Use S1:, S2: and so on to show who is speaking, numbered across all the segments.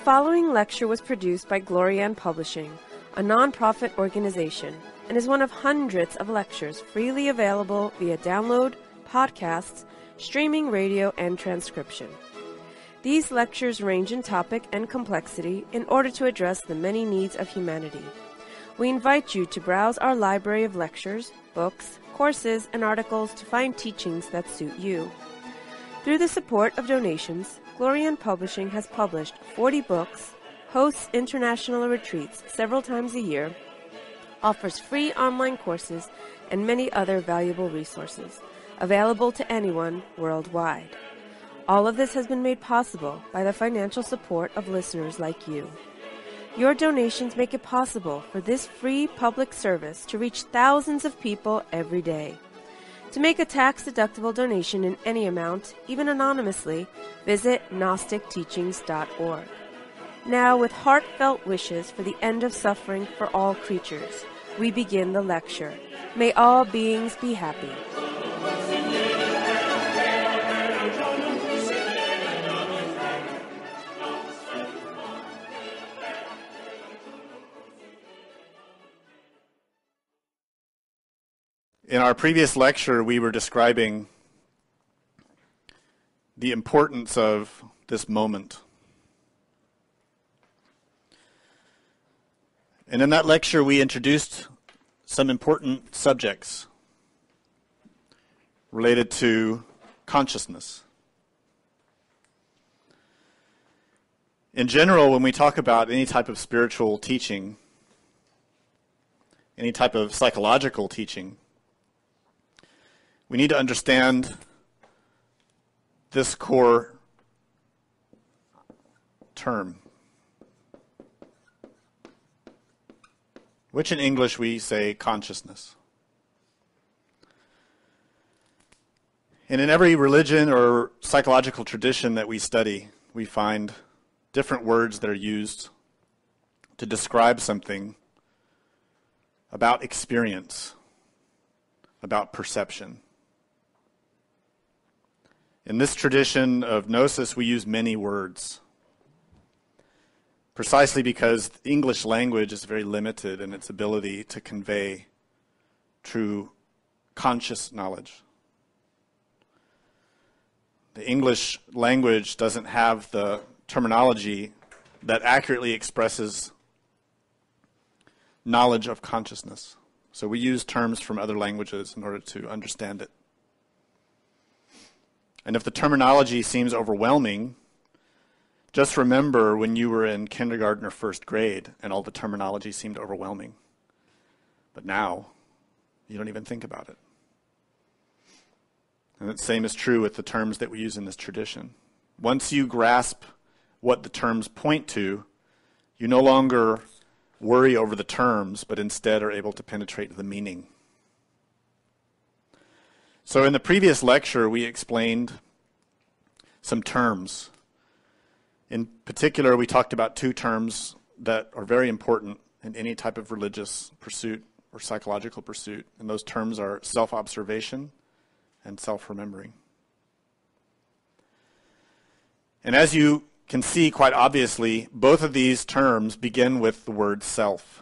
S1: following lecture was produced by Glorianne Publishing, a non-profit organization, and is one of hundreds of lectures freely available via download, podcasts, streaming radio, and transcription. These lectures range in topic and complexity in order to address the many needs of humanity. We invite you to browse our library of lectures, books, courses, and articles to find teachings that suit you. Through the support of donations, Glorianne Publishing has published 40 books, hosts international retreats several times a year, offers free online courses, and many other valuable resources, available to anyone worldwide. All of this has been made possible by the financial support of listeners like you. Your donations make it possible for this free public service to reach thousands of people every day. To make a tax-deductible donation in any amount, even anonymously, visit GnosticTeachings.org. Now, with heartfelt wishes for the end of suffering for all creatures, we begin the lecture. May all beings be happy.
S2: In our previous lecture, we were describing the importance of this moment. And in that lecture, we introduced some important subjects related to consciousness. In general, when we talk about any type of spiritual teaching, any type of psychological teaching, we need to understand this core term, which in English we say consciousness. And in every religion or psychological tradition that we study, we find different words that are used to describe something about experience, about perception. In this tradition of Gnosis, we use many words, precisely because the English language is very limited in its ability to convey true conscious knowledge. The English language doesn't have the terminology that accurately expresses knowledge of consciousness. So we use terms from other languages in order to understand it. And if the terminology seems overwhelming, just remember when you were in kindergarten or first grade and all the terminology seemed overwhelming. But now, you don't even think about it. And the same is true with the terms that we use in this tradition. Once you grasp what the terms point to, you no longer worry over the terms, but instead are able to penetrate the meaning. So in the previous lecture, we explained some terms. In particular, we talked about two terms that are very important in any type of religious pursuit or psychological pursuit, and those terms are self-observation and self-remembering. And as you can see quite obviously, both of these terms begin with the word self.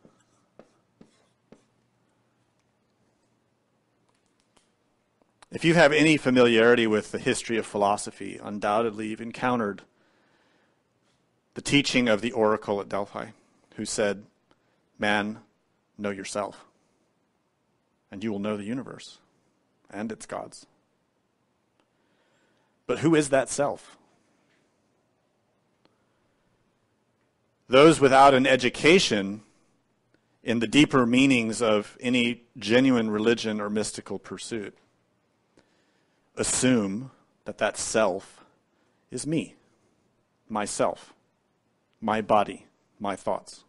S2: If you have any familiarity with the history of philosophy, undoubtedly you've encountered the teaching of the oracle at Delphi, who said, "Man, know yourself, and you will know the universe and its gods." But who is that self? Those without an education in the deeper meanings of any genuine religion or mystical pursuit assume that that self is me, myself, my body, my thoughts.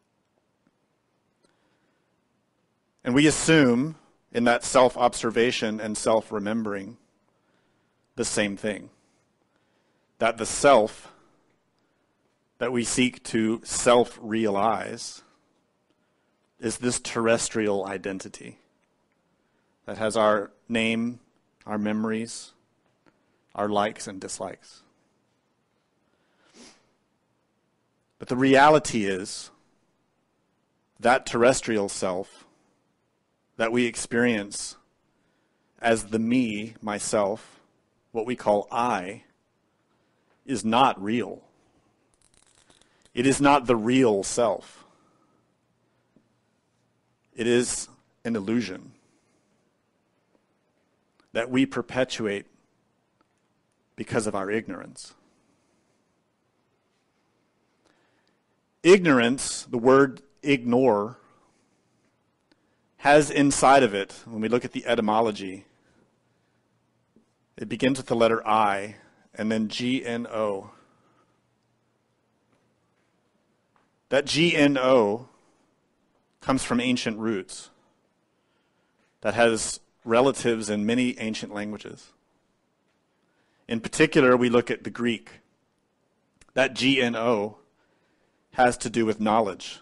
S2: And we assume in that self-observation and self-remembering the same thing, that the self that we seek to self-realize is this terrestrial identity that has our name, our memories, our likes and dislikes. But the reality is that terrestrial self that we experience as the me, myself, what we call I, is not real. It is not the real self. It is an illusion that we perpetuate because of our ignorance. Ignorance, the word ignore, has inside of it, when we look at the etymology, it begins with the letter I and then G-N-O. That G-N-O comes from ancient roots that has relatives in many ancient languages. In particular, we look at the Greek. That G-N-O has to do with knowledge.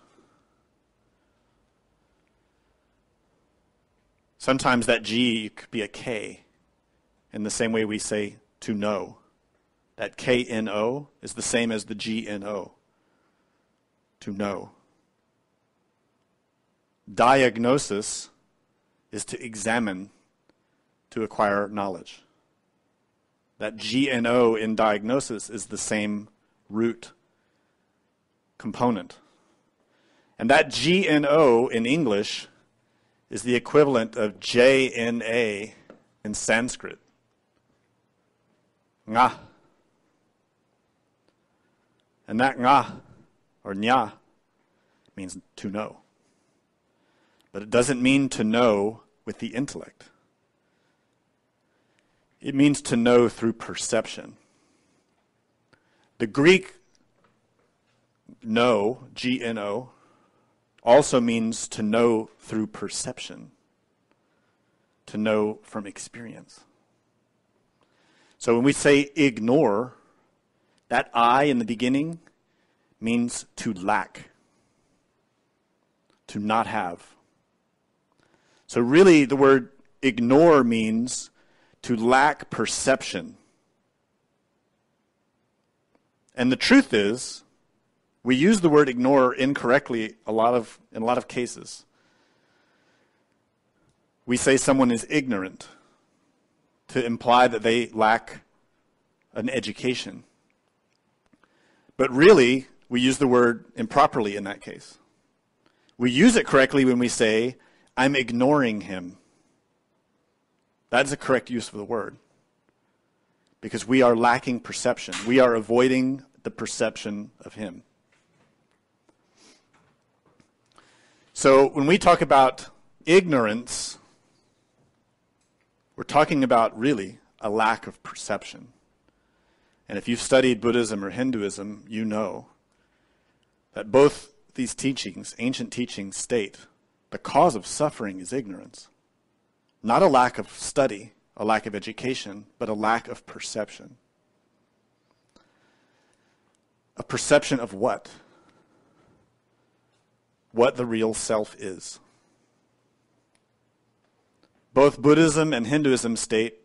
S2: Sometimes that G could be a K, in the same way we say to know. That K-N-O is the same as the G-N-O, to know. Diagnosis is to examine, to acquire knowledge. That G-N-O in diagnosis is the same root component. And that G-N-O in English is the equivalent of J-N-A in Sanskrit. Nga. And that nga, or nya, means to know. But it doesn't mean to know with the intellect. It means to know through perception. The Greek know, G-N-O, also means to know through perception, to know from experience. So when we say ignore, that I in the beginning means to lack, to not have. So really the word ignore means to lack perception. And the truth is, we use the word ignore incorrectly in a lot of cases. We say someone is ignorant to imply that they lack an education. But really, we use the word improperly in that case. We use it correctly when we say, I'm ignoring him. That is a correct use of the word. Because we are lacking perception. We are avoiding the perception of him. So when we talk about ignorance, we're talking about really a lack of perception. And if you've studied Buddhism or Hinduism, you know that both these teachings, ancient teachings, state the cause of suffering is ignorance. Not a lack of study, a lack of education, but a lack of perception. A perception of what? What the real self is. Both Buddhism and Hinduism state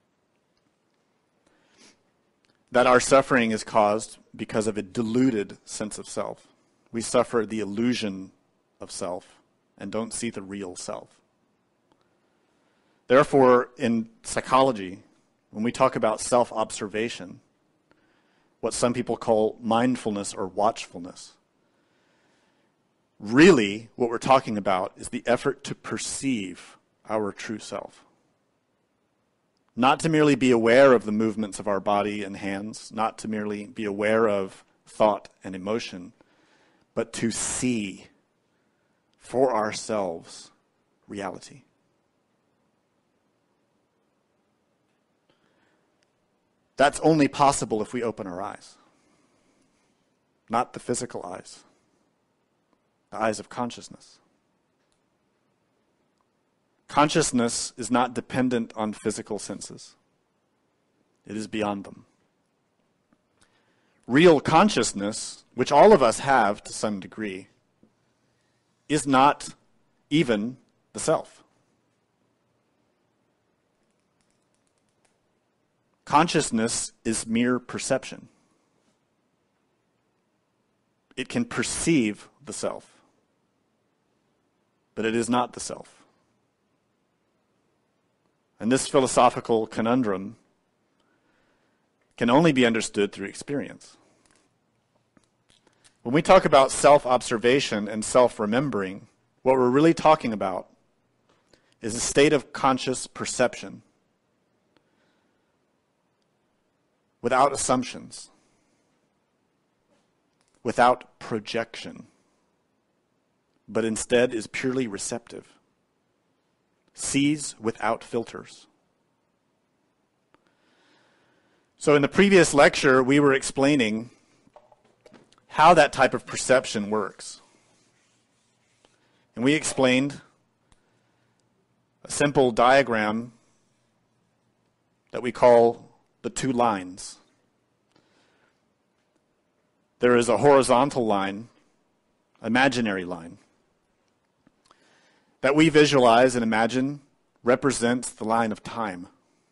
S2: that our suffering is caused because of a diluted sense of self. We suffer the illusion of self and don't see the real self. Therefore, in psychology, when we talk about self-observation, what some people call mindfulness or watchfulness, really what we're talking about is the effort to perceive our true self. Not to merely be aware of the movements of our body and hands, not to merely be aware of thought and emotion, but to see for ourselves reality. That's only possible if we open our eyes, not the physical eyes, the eyes of consciousness. Consciousness is not dependent on physical senses. It is beyond them. Real consciousness, which all of us have to some degree, is not even the self. Consciousness is mere perception. It can perceive the self, but it is not the self. And this philosophical conundrum can only be understood through experience. When we talk about self-observation and self-remembering, what we're really talking about is a state of conscious perception without assumptions, without projection, but instead is purely receptive, sees without filters. So in the previous lecture, we were explaining how that type of perception works. And we explained a simple diagram that we call the two lines. There is a horizontal line, imaginary line, that we visualize and imagine represents the line of time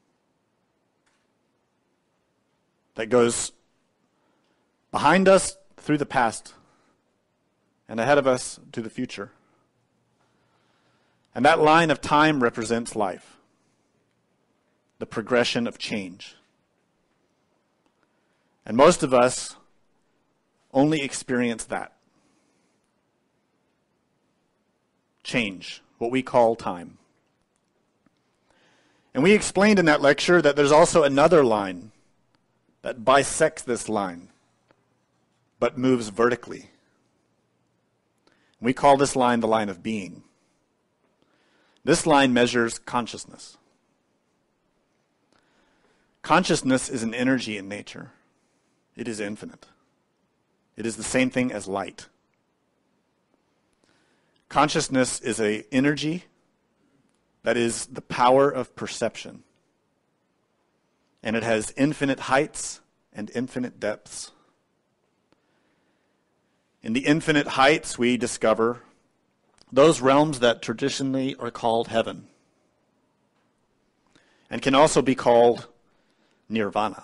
S2: that goes behind us through the past and ahead of us to the future. And that line of time represents life, the progression of change. And most of us only experience that. Change, what we call time. And we explained in that lecture that there's also another line that bisects this line, but moves vertically. We call this line the line of being. This line measures consciousness. Consciousness is an energy in nature. It is infinite. It is the same thing as light. Consciousness is an energy that is the power of perception. And it has infinite heights and infinite depths. In the infinite heights, we discover those realms that traditionally are called heaven and can also be called nirvana.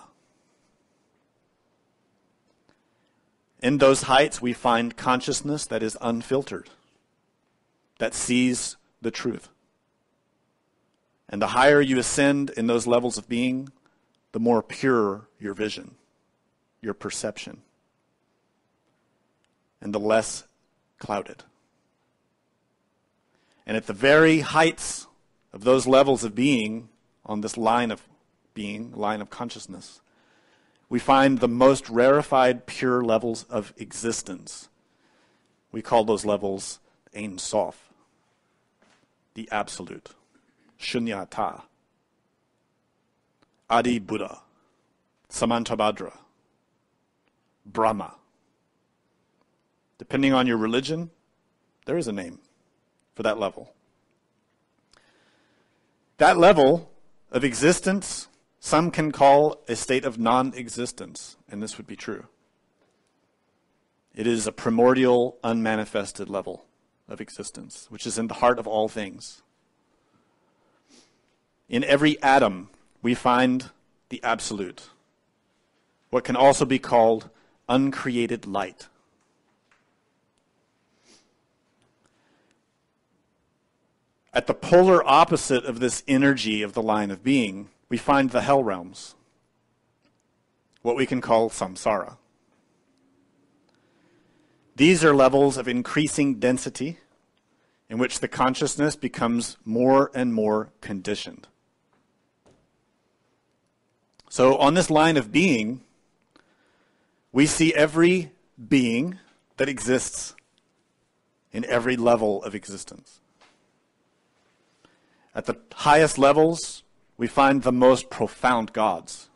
S2: In those heights, we find consciousness that is unfiltered, that sees the truth. And the higher you ascend in those levels of being, the more pure your vision, your perception, and the less clouded. And at the very heights of those levels of being, on this line of being, line of consciousness, we find the most rarefied, pure levels of existence. We call those levels Ein Sof, the absolute, Shunyata, Adi Buddha, Samantabhadra, Brahma. Depending on your religion, there is a name for that level. That level of existence, some can call a state of non-existence, and this would be true. It is a primordial, unmanifested level of existence, which is in the heart of all things. In every atom, we find the absolute, what can also be called uncreated light. At the polar opposite of this energy of the line of being, we find the hell realms, what we can call samsara. These are levels of increasing density in which the consciousness becomes more and more conditioned. So on this line of being, we see every being that exists in every level of existence. At the highest levels, we find the most profound gods.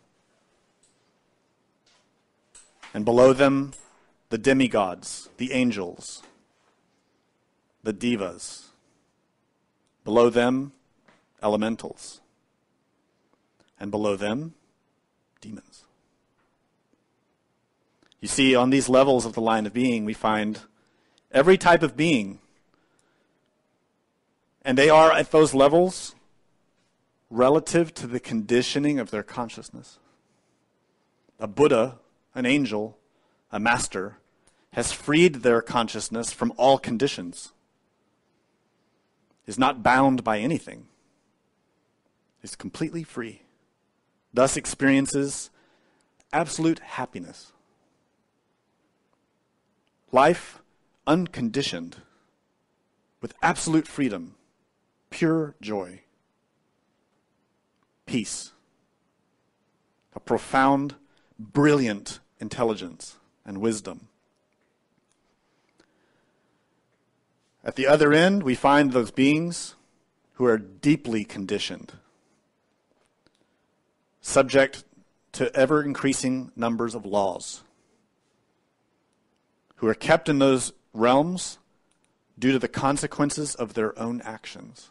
S2: And below them, the demigods, the angels, the devas. Below them, elementals. And below them, demons. You see, on these levels of the line of being, we find every type of being. And they are at those levels relative to the conditioning of their consciousness. A Buddha, an angel, a master, has freed their consciousness from all conditions, is not bound by anything, is completely free, thus experiences absolute happiness. Life unconditioned, with absolute freedom, pure joy, peace, a profound, brilliant intelligence and wisdom. At the other end, we find those beings who are deeply conditioned, subject to ever-increasing numbers of laws, who are kept in those realms due to the consequences of their own actions.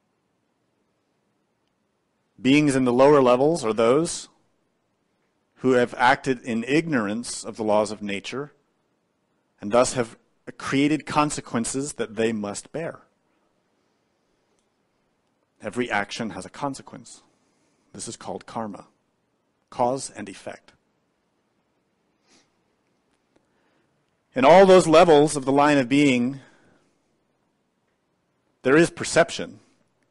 S2: Beings in the lower levels are those who have acted in ignorance of the laws of nature and thus have created consequences that they must bear. Every action has a consequence. This is called karma, cause and effect. In all those levels of the line of being, there is perception,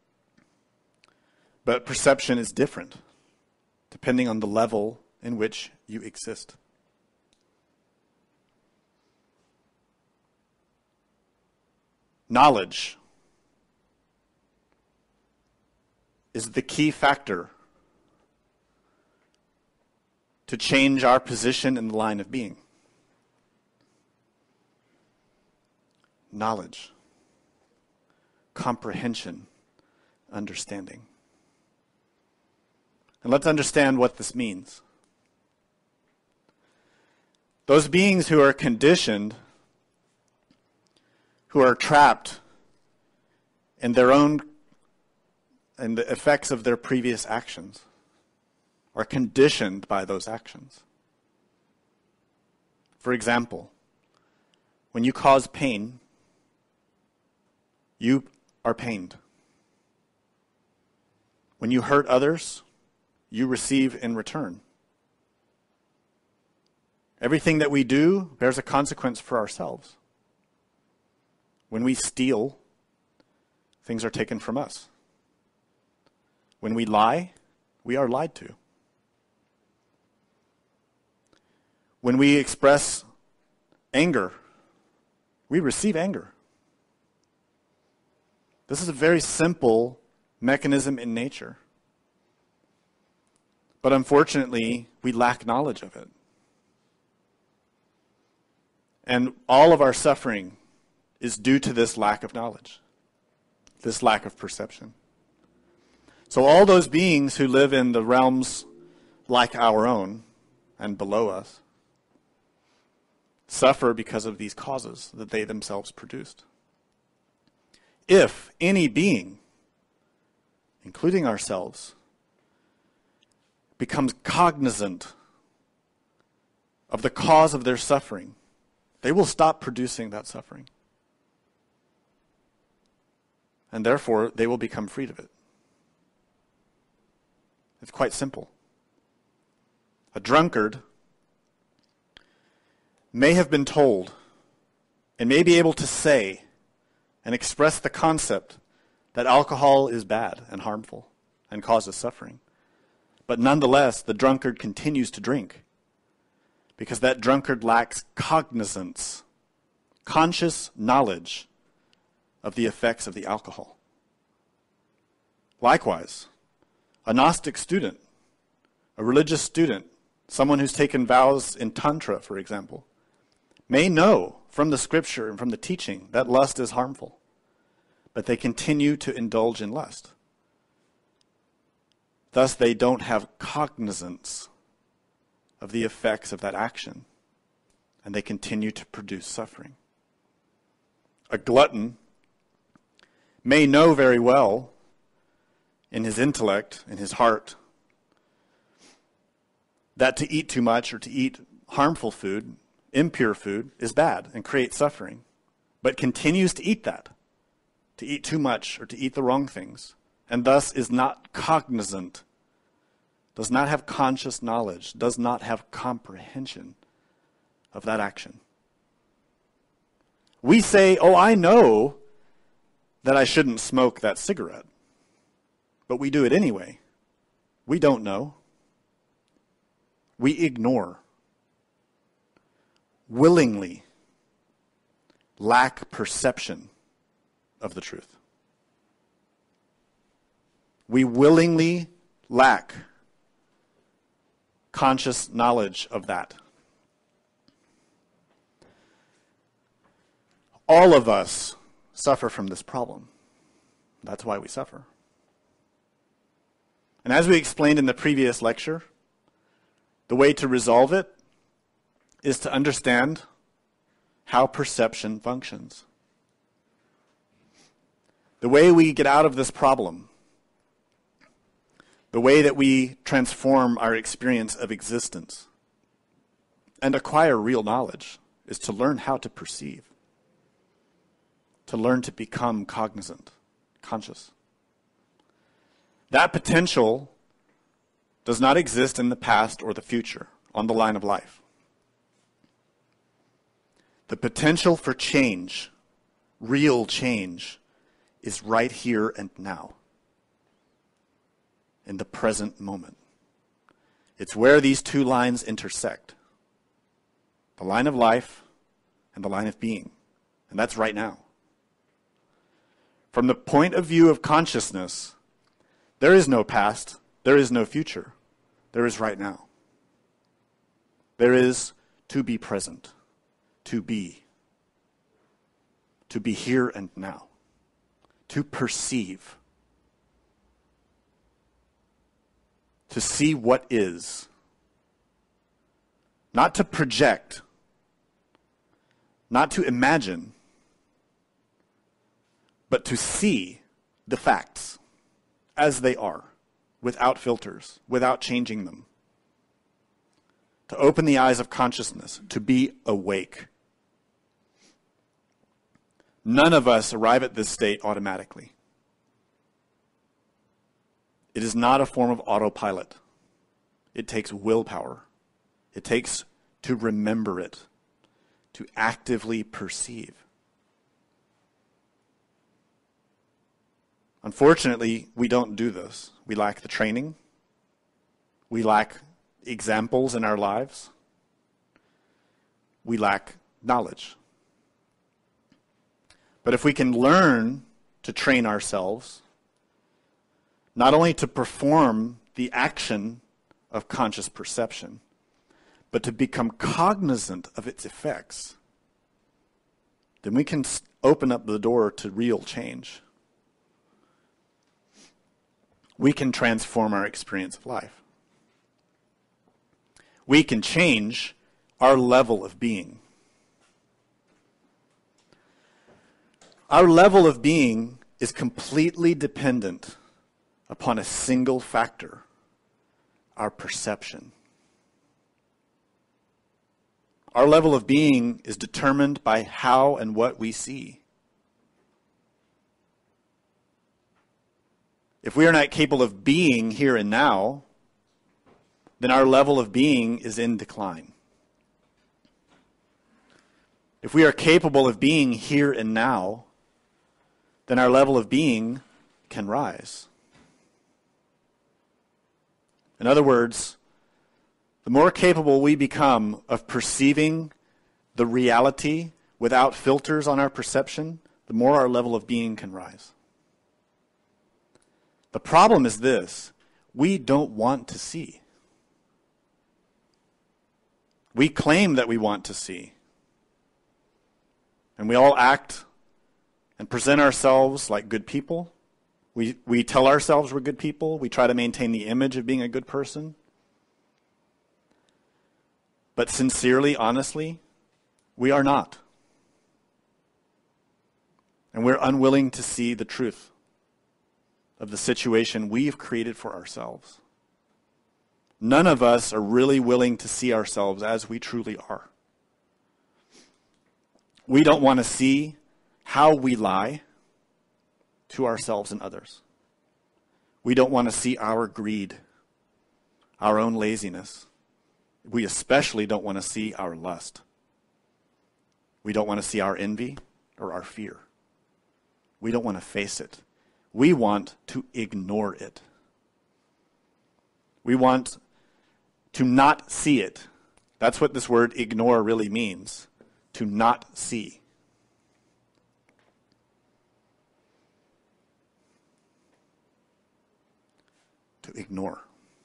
S2: but perception is different depending on the level in which you exist. Knowledge is the key factor to change our position in the line of being. Knowledge, comprehension, understanding. And let's understand what this means. Those beings who are conditioned, who are trapped in their own and the effects of their previous actions, are conditioned by those actions. For example, when you cause pain, you are pained. When you hurt others, you receive in return. Everything that we do bears a consequence for ourselves. When we steal, things are taken from us. When we lie, we are lied to. When we express anger, we receive anger. This is a very simple mechanism in nature. But unfortunately, we lack knowledge of it. And all of our suffering is due to this lack of knowledge, this lack of perception. So all those beings who live in the realms like our own and below us suffer because of these causes that they themselves produced. If any being, including ourselves, becomes cognizant of the cause of their suffering, they will stop producing that suffering. And therefore, they will become freed of it. It's quite simple. A drunkard may have been told and may be able to say and express the concept that alcohol is bad and harmful and causes suffering. But nonetheless, the drunkard continues to drink because that drunkard lacks cognizance, conscious knowledge of the effects of the alcohol. Likewise, a Gnostic student, a religious student, someone who's taken vows in Tantra, for example, may know from the scripture and from the teaching that lust is harmful, but they continue to indulge in lust. Thus, they don't have cognizance of the effects of that action, and they continue to produce suffering. A glutton may know very well in his intellect, in his heart, that to eat too much or to eat harmful food, impure food, is bad and creates suffering, but continues to eat that, to eat too much or to eat the wrong things, and thus is not cognizant, does not have conscious knowledge, does not have comprehension of that action. We say, oh, I know that I shouldn't smoke that cigarette, but we do it anyway. We don't know. We ignore. Willingly lack perception of the truth. We willingly lack conscious knowledge of that. All of us suffer from this problem. That's why we suffer. And as we explained in the previous lecture, the way to resolve it is to understand how perception functions. The way we get out of this problem, the way that we transform our experience of existence and acquire real knowledge, is to learn how to perceive, to learn to become cognizant, conscious. That potential does not exist in the past or the future on the line of life. The potential for change, real change, is right here and now, in the present moment. It's where these two lines intersect, the line of life and the line of being, and that's right now. From the point of view of consciousness, there is no past, there is no future, there is right now. There is to be present, to be here and now, to perceive, to see what is, not to project, not to imagine, but to see the facts as they are, without filters, without changing them. To open the eyes of consciousness, to be awake. None of us arrive at this state automatically. It is not a form of autopilot. It takes willpower. It takes to remember it, to actively perceive. Unfortunately, we don't do this. We lack the training. We lack examples in our lives. We lack knowledge. But if we can learn to train ourselves, not only to perform the action of conscious perception, but to become cognizant of its effects, then we can open up the door to real change. We can transform our experience of life. We can change our level of being. Our level of being is completely dependent upon a single factor, our perception. Our level of being is determined by how and what we see. If we are not capable of being here and now, then our level of being is in decline. If we are capable of being here and now, then our level of being can rise. In other words, the more capable we become of perceiving the reality without filters on our perception, the more our level of being can rise. The problem is this: we don't want to see. We claim that we want to see. And we all act and present ourselves like good people. We tell ourselves we're good people. We try to maintain the image of being a good person. But sincerely, honestly, we are not. And we're unwilling to see the truth of the situation we've created for ourselves. None of us are really willing to see ourselves as we truly are. We don't want to see how we lie to ourselves and others. We don't want to see our greed, our own laziness. We especially don't want to see our lust. We don't want to see our envy. or our fear. We don't want to face it. We want to ignore it. We want to not see it. That's what this word ignore really means, to not see. To ignore.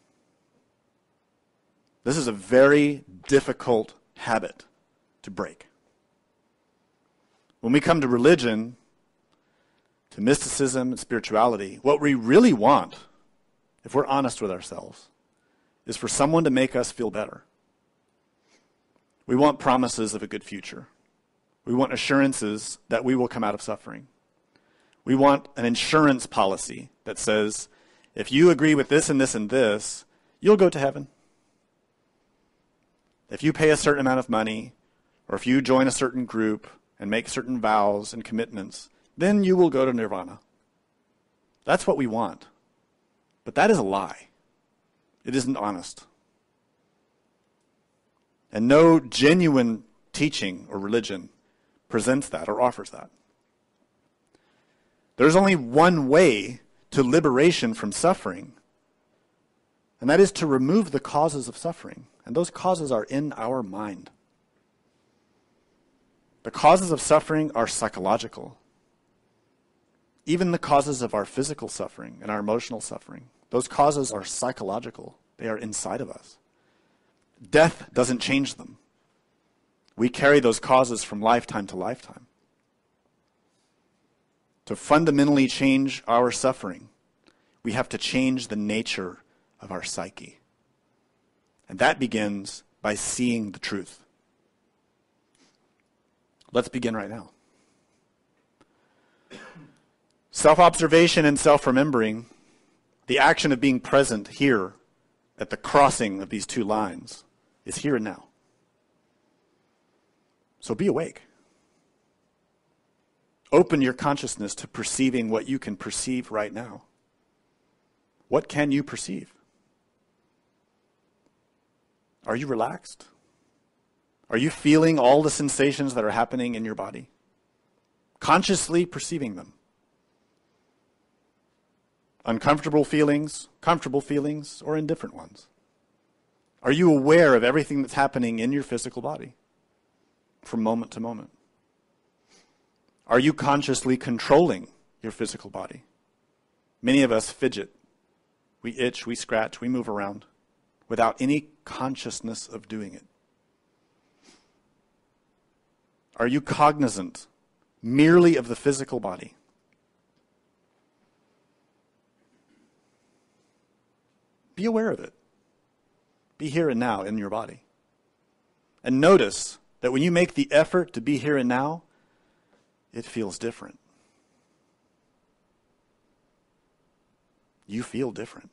S2: This is a very difficult habit to break. When we come to religion, to mysticism and spirituality, what we really want, if we're honest with ourselves, is for someone to make us feel better. We want promises of a good future. We want assurances that we will come out of suffering. We want an insurance policy that says, if you agree with this and this and this, you'll go to heaven. If you pay a certain amount of money, or if you join a certain group and make certain vows and commitments, then you will go to nirvana. That's what we want. But that is a lie. It isn't honest. And no genuine teaching or religion presents that or offers that. There's only one way to liberation from suffering, and that is to remove the causes of suffering. And those causes are in our mind. The causes of suffering are psychological. Even the causes of our physical suffering and our emotional suffering, those causes are psychological. They are inside of us. Death doesn't change them. We carry those causes from lifetime to lifetime. To fundamentally change our suffering, we have to change the nature of our psyche. And that begins by seeing the truth. Let's begin right now. Self-observation and self-remembering, the action of being present here at the crossing of these two lines, is here and now. So be awake. Open your consciousness to perceiving what you can perceive right now. What can you perceive? Are you relaxed? Are you feeling all the sensations that are happening in your body? Consciously perceiving them. Uncomfortable feelings, comfortable feelings, or indifferent ones. Are you aware of everything that's happening in your physical body from moment to moment? Are you consciously controlling your physical body? Many of us fidget. We itch, we scratch, we move around without any consciousness of doing it. Are you cognizant merely of the physical body? Be aware of it. Be here and now in your body. And notice that when you make the effort to be here and now, it feels different. You feel different.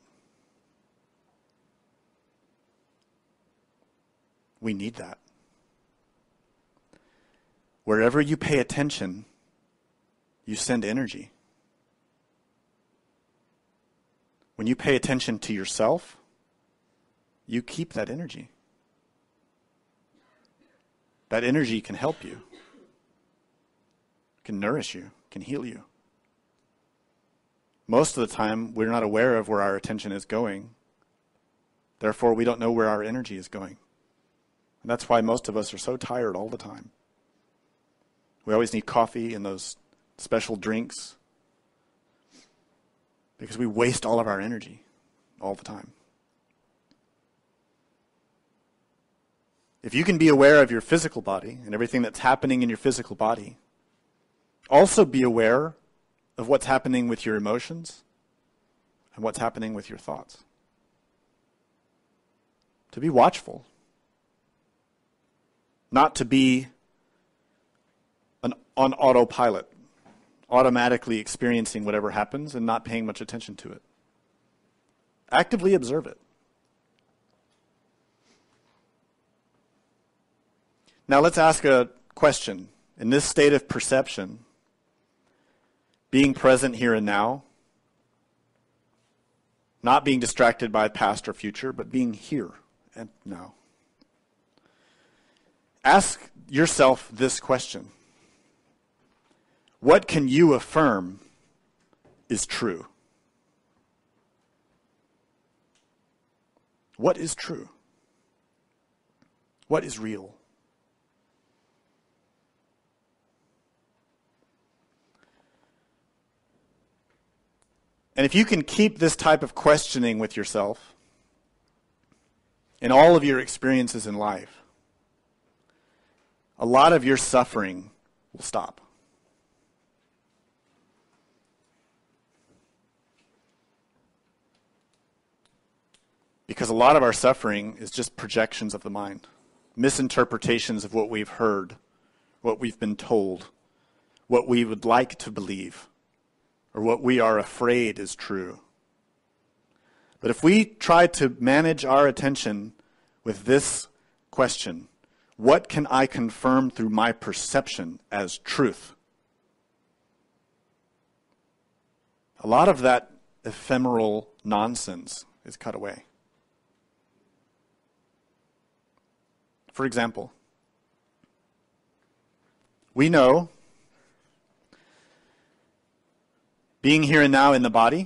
S2: We need that. Wherever you pay attention, you send energy. When you pay attention to yourself, you keep that energy. That energy can help you, can nourish you, can heal you. Most of the time, we're not aware of where our attention is going. Therefore, we don't know where our energy is going. And that's why most of us are so tired all the time. We always need coffee and those special drinks because we waste all of our energy all the time. If you can be aware of your physical body and everything that's happening in your physical body, also be aware of what's happening with your emotions and what's happening with your thoughts. To be watchful. Not to be on autopilot, automatically experiencing whatever happens and not paying much attention to it. Actively observe it. Now let's ask a question. In this state of perception, being present here and now, not being distracted by past or future, but being here and now. Ask yourself this question. What can you affirm is true? What is true? What is real? And if you can keep this type of questioning with yourself in all of your experiences in life, a lot of your suffering will stop. Because a lot of our suffering is just projections of the mind, misinterpretations of what we've heard, what we've been told, what we would like to believe, or what we are afraid is true. But if we try to manage our attention with this question, what can I confirm through my perception as truth? A lot of that ephemeral nonsense is cut away. For example, we know being here and now in the body,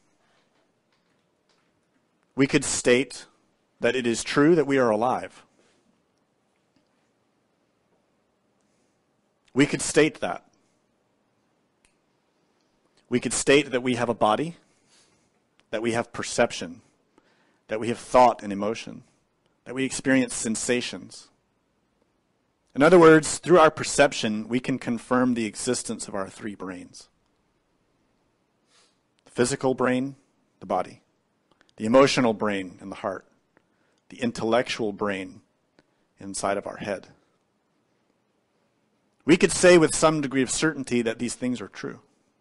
S2: we could state that it is true that we are alive. We could state that. We could state that we have a body, that we have perception, that we have thought and emotion, that we experience sensations. In other words, through our perception, we can confirm the existence of our three brains. The physical brain, the body. The emotional brain and the heart. The intellectual brain inside of our head. We could say with some degree of certainty that these things are true.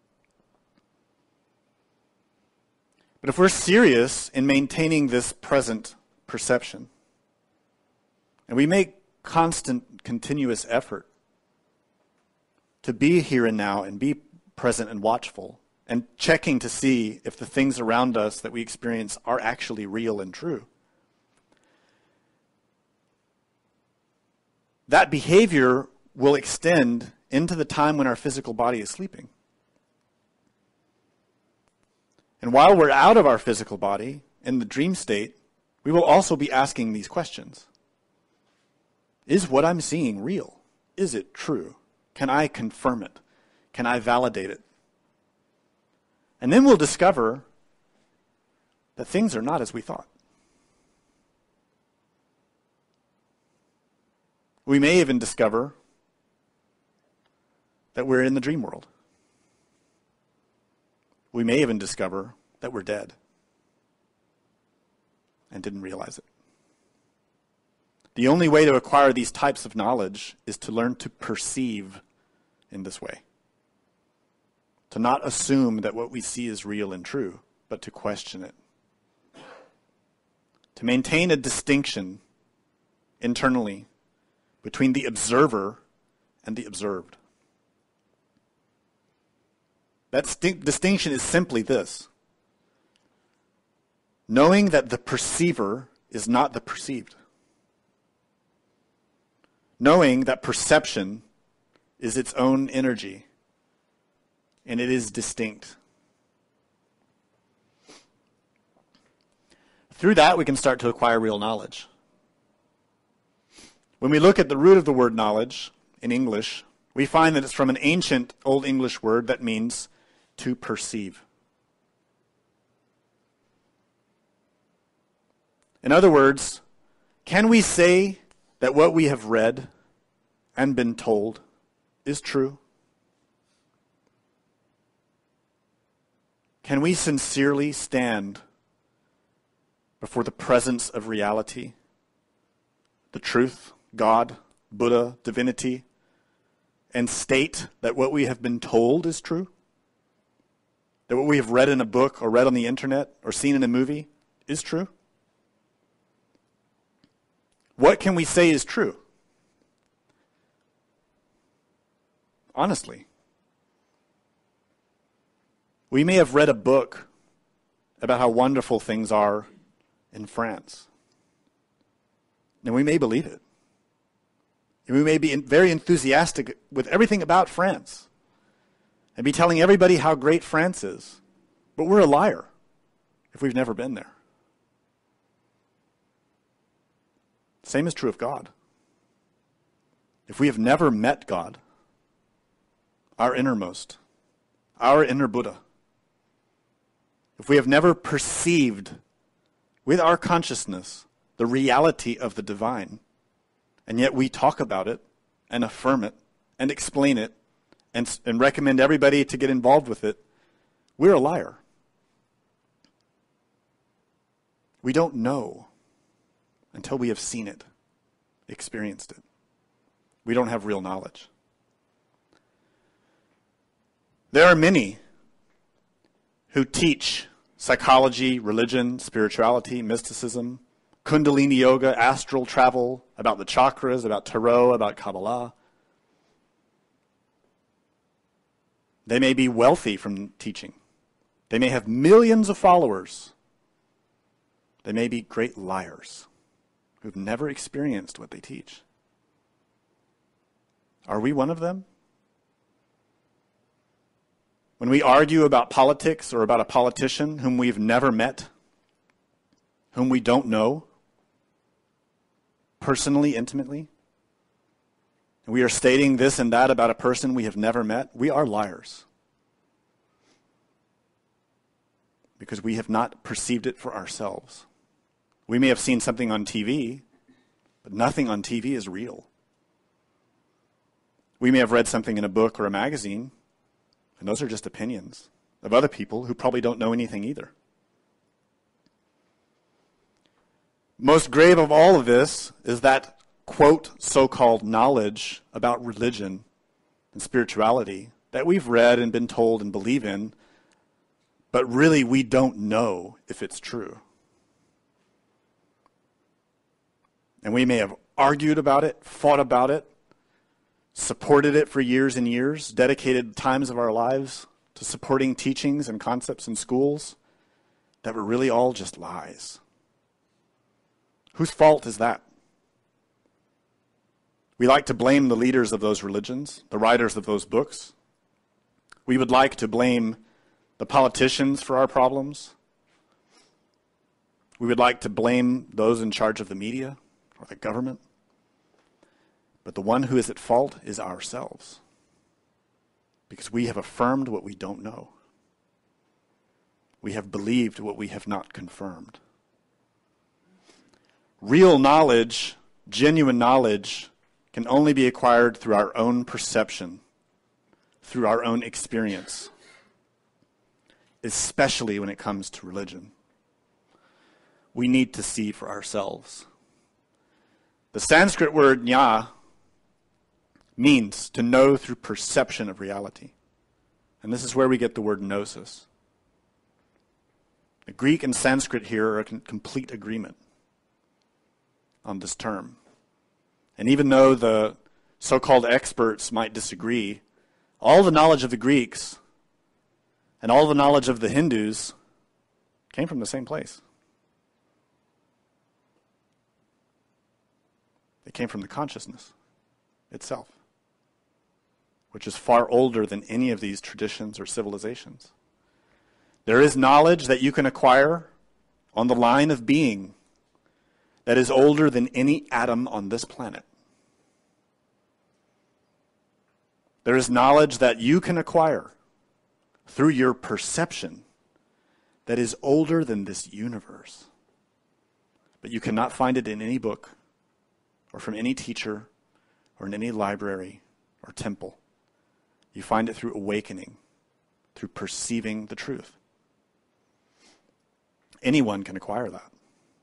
S2: But if we're serious in maintaining this present perception, and we make constant, continuous effort to be here and now and be present and watchful and checking to see if the things around us that we experience are actually real and true, that behavior will extend into the time when our physical body is sleeping. And while we're out of our physical body, in the dream state, we will also be asking these questions. Is what I'm seeing real? Is it true? Can I confirm it? Can I validate it? And then we'll discover that things are not as we thought. We may even discover that we're in the dream world. We may even discover that we're dead and didn't realize it. The only way to acquire these types of knowledge is to learn to perceive in this way. To not assume that what we see is real and true, but to question it. To maintain a distinction internally between the observer and the observed. That distinction is simply this: knowing that the perceiver is not the perceived. Knowing that perception is its own energy and it is distinct. Through that, we can start to acquire real knowledge. When we look at the root of the word knowledge in English, we find that it's from an ancient Old English word that means to perceive. In other words, can we say that what we have read and been told is true? Can we sincerely stand before the presence of reality, the truth, God, Buddha, divinity, and state that what we have been told is true? That what we have read in a book or read on the internet or seen in a movie is true? What can we say is true? Honestly. We may have read a book about how wonderful things are in France. And we may believe it. And we may be very enthusiastic with everything about France. and be telling everybody how great France is. But we're a liar if we've never been there. Same is true of God. If we have never met God, our innermost, our inner Buddha, if we have never perceived with our consciousness the reality of the divine, and yet we talk about it and affirm it and explain it and recommend everybody to get involved with it, we're a liar. We don't know until we have seen it, experienced it. We don't have real knowledge. There are many who teach psychology, religion, spirituality, mysticism, Kundalini yoga, astral travel, about the chakras, about tarot, about Kabbalah. They may be wealthy from teaching. They may have millions of followers. They may be great liars who've never experienced what they teach. Are we one of them? When we argue about politics or about a politician whom we've never met, whom we don't know, personally, intimately, and we are stating this and that about a person we have never met, we are liars. Because we have not perceived it for ourselves. We may have seen something on TV, but nothing on TV is real. We may have read something in a book or a magazine, and those are just opinions of other people who probably don't know anything either. Most grave of all of this is that, quote, so-called knowledge about religion and spirituality that we've read and been told and believe in, but really we don't know if it's true. And we may have argued about it, fought about it, supported it for years and years, dedicated times of our lives to supporting teachings and concepts in schools that were really all just lies. Whose fault is that? We like to blame the leaders of those religions, the writers of those books. We would like to blame the politicians for our problems. We would like to blame those in charge of the media or the government. But the one who is at fault is ourselves, because we have affirmed what we don't know. We have believed what we have not confirmed. Real knowledge, genuine knowledge, can only be acquired through our own perception, through our own experience, especially when it comes to religion. We need to see for ourselves. The Sanskrit word jnana means to know through perception of reality. And this is where we get the word gnosis. The Greek and Sanskrit here are in complete agreement on this term. And even though the so-called experts might disagree, all the knowledge of the Greeks and all the knowledge of the Hindus came from the same place. It came from the consciousness itself, which is far older than any of these traditions or civilizations. There is knowledge that you can acquire on the line of being that is older than any atom on this planet. There is knowledge that you can acquire through your perception that is older than this universe. But you cannot find it in any book or from any teacher or in any library or temple. You find it through awakening, through perceiving the truth. Anyone can acquire that.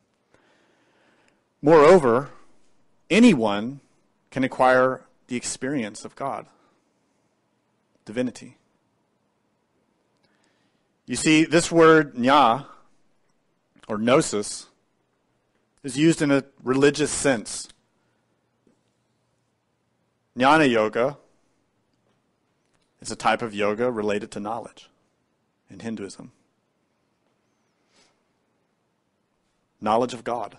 S2: Moreover, anyone can acquire the experience of God, divinity. You see, this word jnana, or gnosis, is used in a religious sense. Jnana yoga is a type of yoga related to knowledge in Hinduism. Knowledge of God.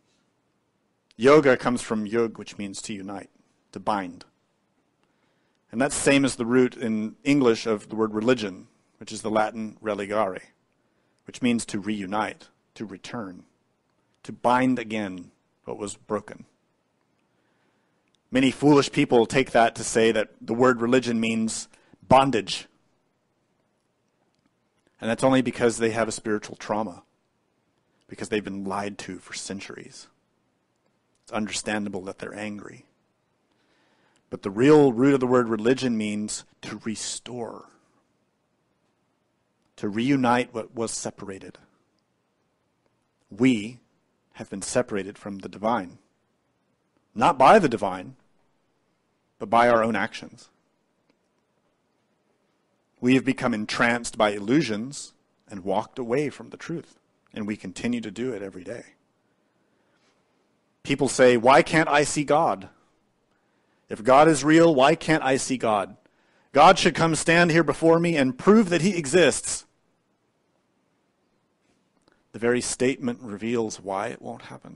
S2: Yoga comes from yug, which means to unite, to bind. And that's the same as the root in English of the word religion, which is the Latin religare, which means to reunite, to return, to bind again what was broken. Many foolish people take that to say that the word religion means bondage. And that's only because they have a spiritual trauma, because they've been lied to for centuries. It's understandable that they're angry. But the real root of the word religion means to restore, to reunite what was separated. We have been separated from the divine, not by the divine, but by our own actions. We have become entranced by illusions and walked away from the truth, and we continue to do it every day. People say, why can't I see God? If God is real, why can't I see God? God should come stand here before me and prove that he exists. The very statement reveals why it won't happen.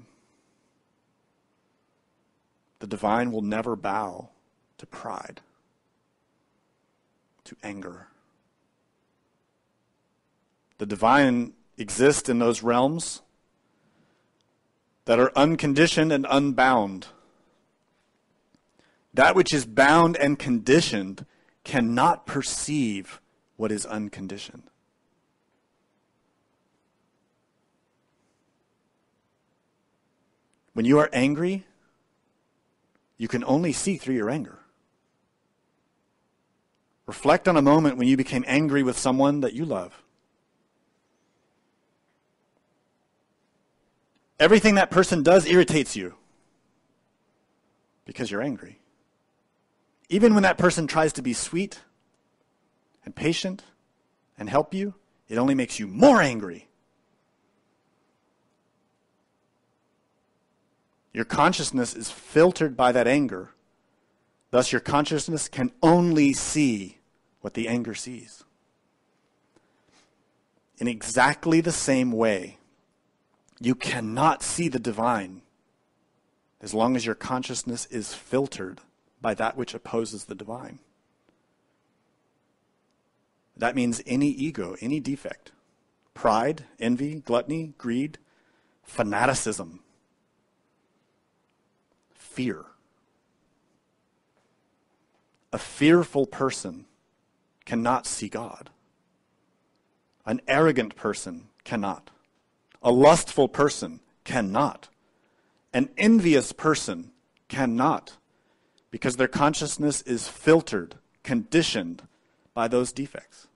S2: The divine will never bow to pride, to anger. The divine exists in those realms that are unconditioned and unbound. That which is bound and conditioned cannot perceive what is unconditioned. When you are angry, you can only see through your anger. Reflect on a moment when you became angry with someone that you love. Everything that person does irritates you because you're angry. Even when that person tries to be sweet and patient and help you, it only makes you more angry. Your consciousness is filtered by that anger. Thus, your consciousness can only see what the anger sees. In exactly the same way, you cannot see the divine as long as your consciousness is filtered by that which opposes the divine. That means any ego, any defect, pride, envy, gluttony, greed, fanaticism, fear. A fearful person cannot see God. An arrogant person cannot. A lustful person cannot. An envious person cannot, because their consciousness is filtered, conditioned by those defects.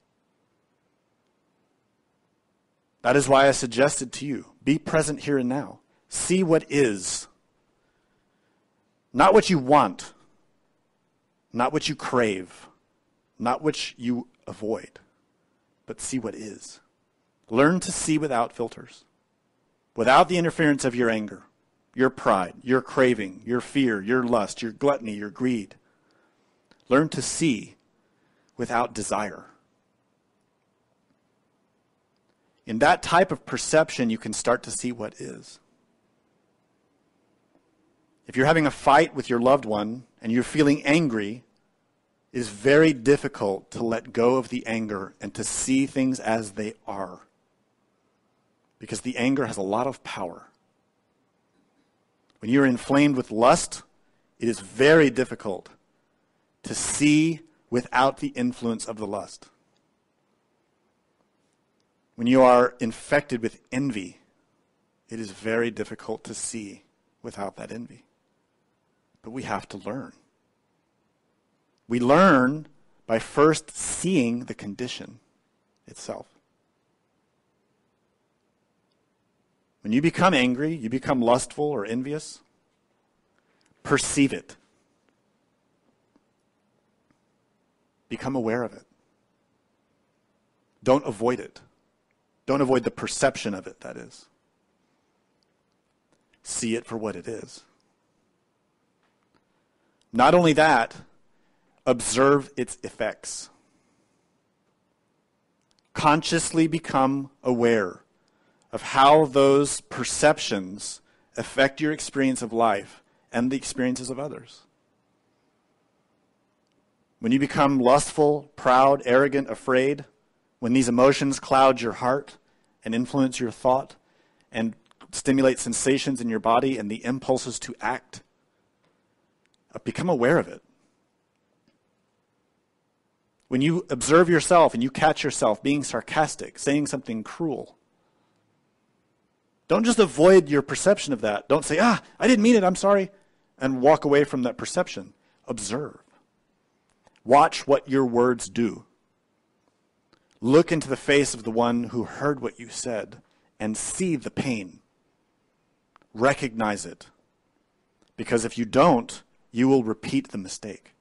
S2: That is why I suggested to you, be present here and now. See what is. Not what you want, not what you crave, not what you avoid, but see what is. Learn to see without filters, without the interference of your anger, your pride, your craving, your fear, your lust, your gluttony, your greed. Learn to see without desire. In that type of perception, you can start to see what is. If you're having a fight with your loved one and you're feeling angry, it is very difficult to let go of the anger and to see things as they are. Because the anger has a lot of power. When you're inflamed with lust, it is very difficult to see without the influence of the lust. When you are infected with envy, it is very difficult to see without that envy. But we have to learn. We learn by first seeing the condition itself. When you become angry, you become lustful or envious, perceive it. Become aware of it. Don't avoid it. Don't avoid the perception of it, that is. See it for what it is. Not only that, observe its effects. Consciously become aware of how those perceptions affect your experience of life and the experiences of others. when you become lustful, proud, arrogant, afraid, when these emotions cloud your heart and influence your thought and stimulate sensations in your body and the impulses to act, become aware of it. When you observe yourself and you catch yourself being sarcastic, saying something cruel, don't just avoid your perception of that. Don't say, I didn't mean it, I'm sorry, and walk away from that perception. Observe. Watch what your words do. Look into the face of the one who heard what you said and see the pain. Recognize it. Because if you don't, you will repeat the mistake.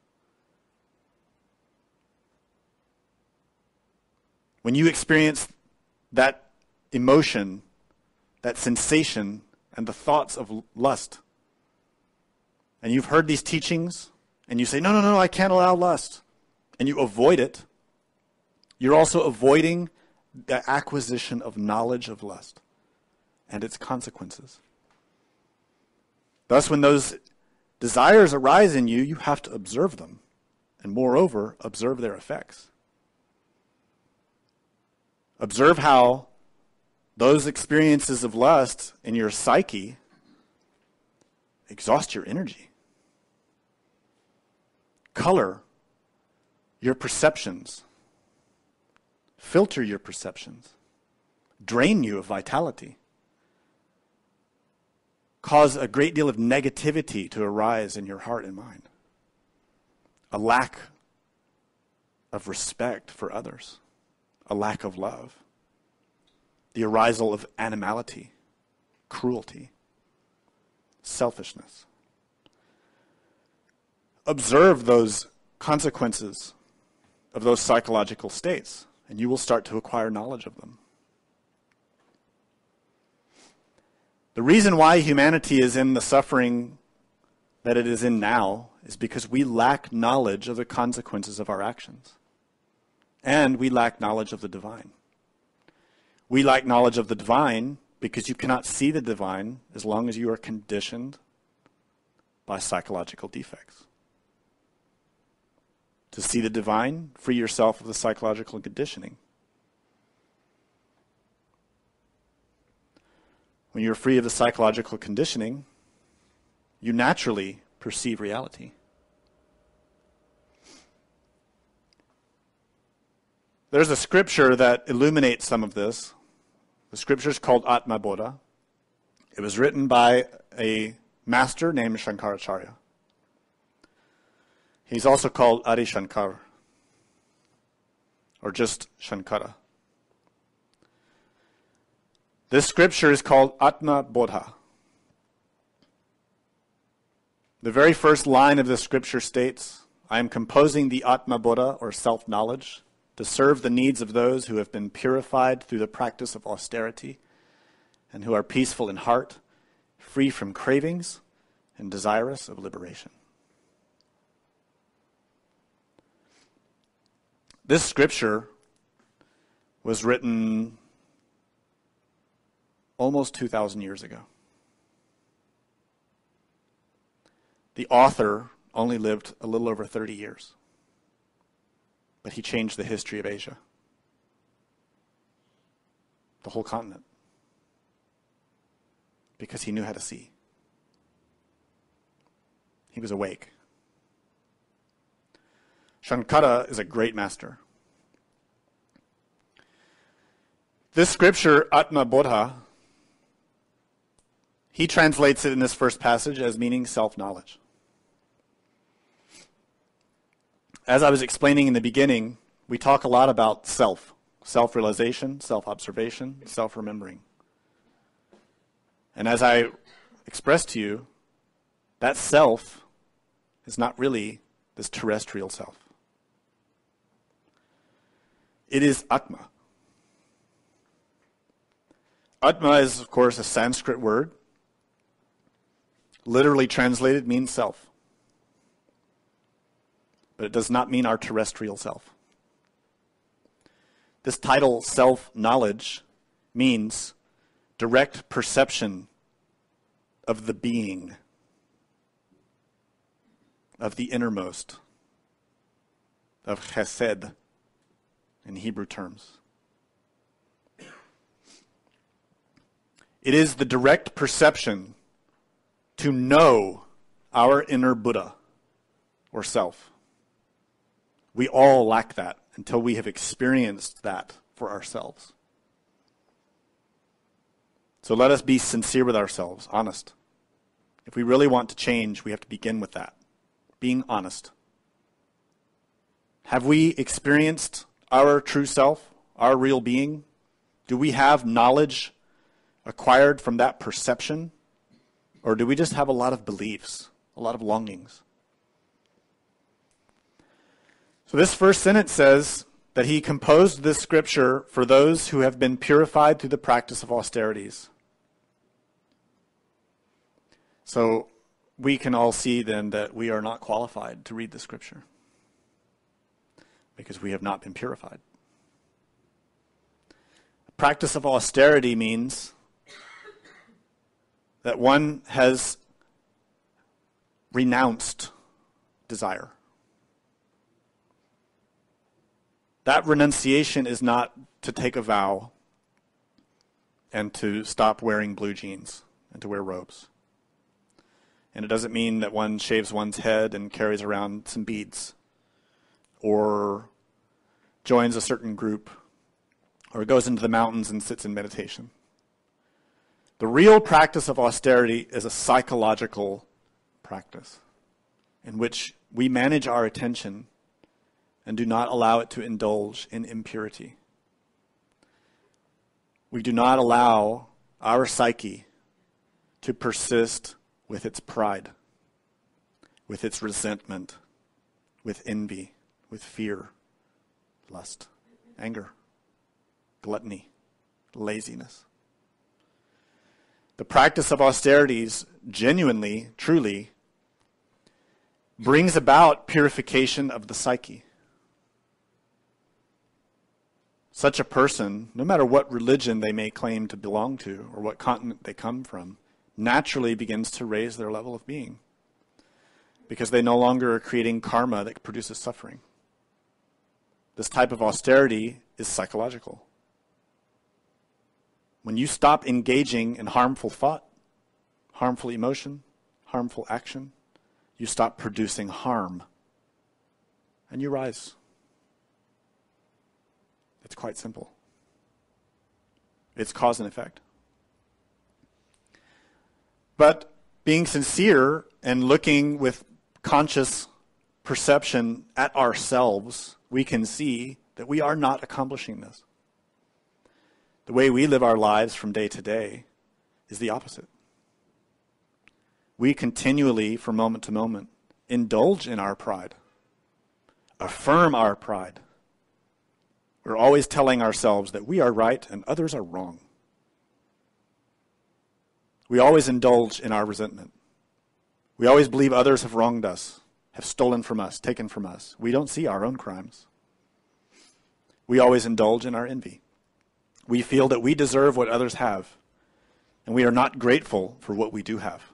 S2: When you experience that emotion, that sensation, and the thoughts of lust, and you've heard these teachings, and you say, no, I can't allow lust, and you avoid it, you're also avoiding the acquisition of knowledge of lust and its consequences. Thus, when those desires arise in you, you have to observe them, and moreover, observe their effects. Observe how those experiences of lust in your psyche exhaust your energy, color your perceptions, filter your perceptions, drain you of vitality, cause a great deal of negativity to arise in your heart and mind, a lack of respect for others, a lack of love, the arisal of animality, cruelty, selfishness. Observe those consequences of those psychological states, and you will start to acquire knowledge of them. The reason why humanity is in the suffering that it is in now is because we lack knowledge of the consequences of our actions. And we lack knowledge of the divine. We lack knowledge of the divine because you cannot see the divine as long as you are conditioned by psychological defects. To see the divine, free yourself of the psychological conditioning. When you're free of the psychological conditioning, you naturally perceive reality. There's a scripture that illuminates some of this. The scripture is called Atma Bodha. It was written by a master named Shankaracharya. He's also called Adi Shankar, or just Shankara. This scripture is called Atma Bodha. The very first line of this scripture states, I am composing the Atma Bodha, or self-knowledge, to serve the needs of those who have been purified through the practice of austerity and who are peaceful in heart, free from cravings, and desirous of liberation. This scripture was written almost 2,000 years ago. The author only lived a little over 30 years. But he changed the history of Asia. The whole continent. Because he knew how to see. He was awake. Shankara is a great master. This scripture, Atma Bodha, he translates it in this first passage as meaning self-knowledge. As I was explaining in the beginning, we talk a lot about self, self-realization, self-observation, self-remembering. And as I expressed to you, that self is not really this terrestrial self. It is Atma. Atma is, of course, a Sanskrit word. Literally translated means self. But it does not mean our terrestrial self. This title, self-knowledge, means direct perception of the being, of the innermost, of chesed in Hebrew terms. It is the direct perception to know our inner Buddha or self. We all lack that until we have experienced that for ourselves. So let us be sincere with ourselves, honest. If we really want to change, we have to begin with that, being honest. Have we experienced our true self, our real being? Do we have knowledge acquired from that perception? Or do we just have a lot of beliefs, a lot of longings? So this first sentence says that he composed this scripture for those who have been purified through the practice of austerities. So we can all see then that we are not qualified to read the scripture because we have not been purified. The practice of austerity means that one has renounced desire. That renunciation is not to take a vow and to stop wearing blue jeans and to wear robes. And it doesn't mean that one shaves one's head and carries around some beads or joins a certain group or goes into the mountains and sits in meditation. The real practice of austerity is a psychological practice in which we manage our attention and do not allow it to indulge in impurity. We do not allow our psyche to persist with its pride, with its resentment, with envy, with fear, lust, anger, gluttony, laziness. The practice of austerities genuinely, truly, brings about purification of the psyche. Such a person, no matter what religion they may claim to belong to or what continent they come from, naturally begins to raise their level of being because they no longer are creating karma that produces suffering. This type of austerity is psychological. When you stop engaging in harmful thought, harmful emotion, harmful action, you stop producing harm and you rise. It's quite simple. It's cause and effect. But being sincere and looking with conscious perception at ourselves, we can see that we are not accomplishing this. The way we live our lives from day to day is the opposite. We continually, from moment to moment, indulge in our pride, affirm our pride. We're always telling ourselves that we are right and others are wrong. We always indulge in our resentment. We always believe others have wronged us, have stolen from us, taken from us. We don't see our own crimes. We always indulge in our envy. We feel that we deserve what others have, and we are not grateful for what we do have.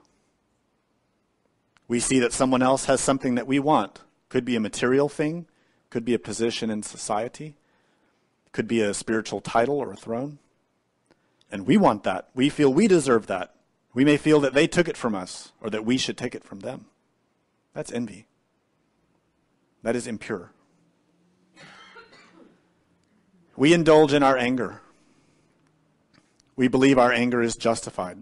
S2: We see that someone else has something that we want. Could be a material thing, could be a position in society, could be a spiritual title or a throne. And we want that. We feel we deserve that. We may feel that they took it from us or that we should take it from them. That's envy. That is impure. We indulge in our anger. We believe our anger is justified.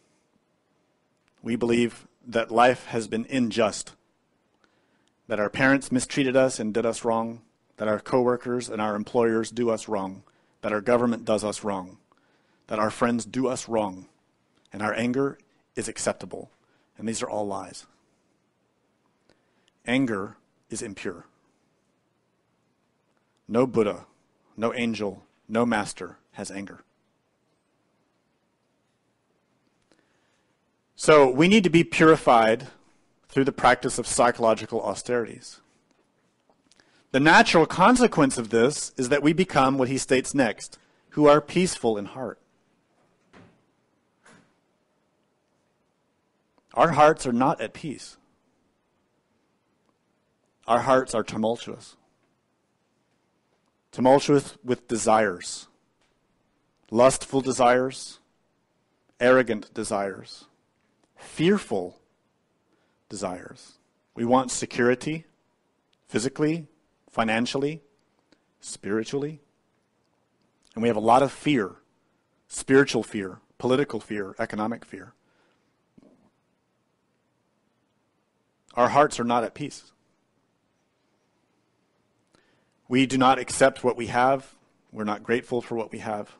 S2: We believe that life has been unjust, that our parents mistreated us and did us wrong, that our coworkers and our employers do us wrong, that our government does us wrong, that our friends do us wrong, and our anger is acceptable. And these are all lies. Anger is impure. No Buddha, no angel, no master has anger. So we need to be purified through the practice of psychological austerities. The natural consequence of this is that we become what he states next, who are peaceful in heart. Our hearts are not at peace. Our hearts are tumultuous. tumultuous with desires, lustful desires, arrogant desires, fearful desires. We want security, physically, financially, spiritually. And we have a lot of fear, spiritual fear, political fear, economic fear. Our hearts are not at peace. We do not accept what we have. We're not grateful for what we have.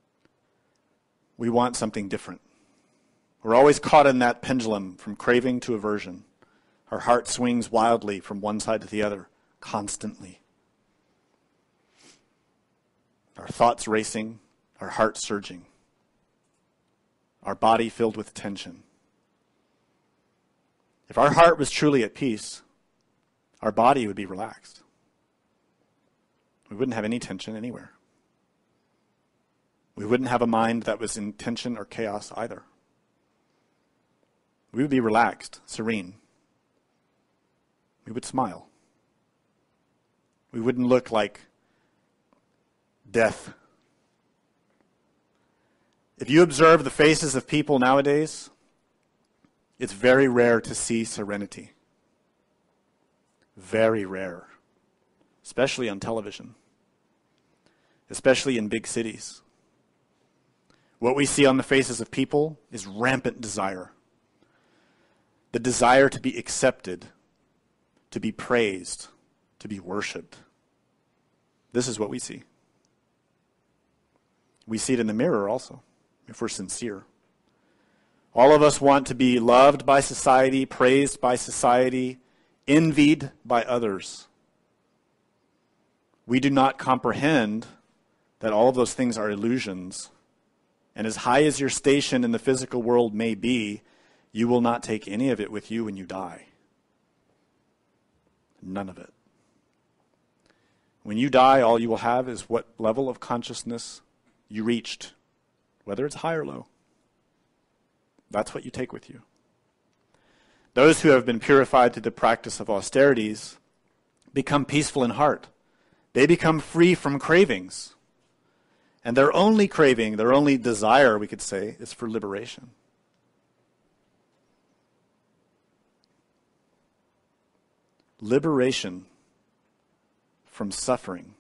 S2: We want something different. We're always caught in that pendulum from craving to aversion. Our heart swings wildly from one side to the other, constantly. Our thoughts racing, our heart surging, our body filled with tension. If our heart was truly at peace, our body would be relaxed. We wouldn't have any tension anywhere. We wouldn't have a mind that was in tension or chaos either. We would be relaxed, serene. We would smile. We wouldn't look like death. If you observe the faces of people nowadays, it's very rare to see serenity. Very rare. Especially on television. Especially in big cities. What we see on the faces of people is rampant desire. The desire to be accepted, to be praised, to be worshipped. This is what we see. We see it in the mirror also, if we're sincere. All of us want to be loved by society, praised by society, envied by others. We do not comprehend that all of those things are illusions. And as high as your station in the physical world may be, you will not take any of it with you when you die. None of it. When you die, all you will have is what level of consciousness you reached, whether it's high or low. That's what you take with you. Those who have been purified through the practice of austerities become peaceful in heart. They become free from cravings. And their only craving, their only desire, we could say, is for liberation. Liberation from suffering.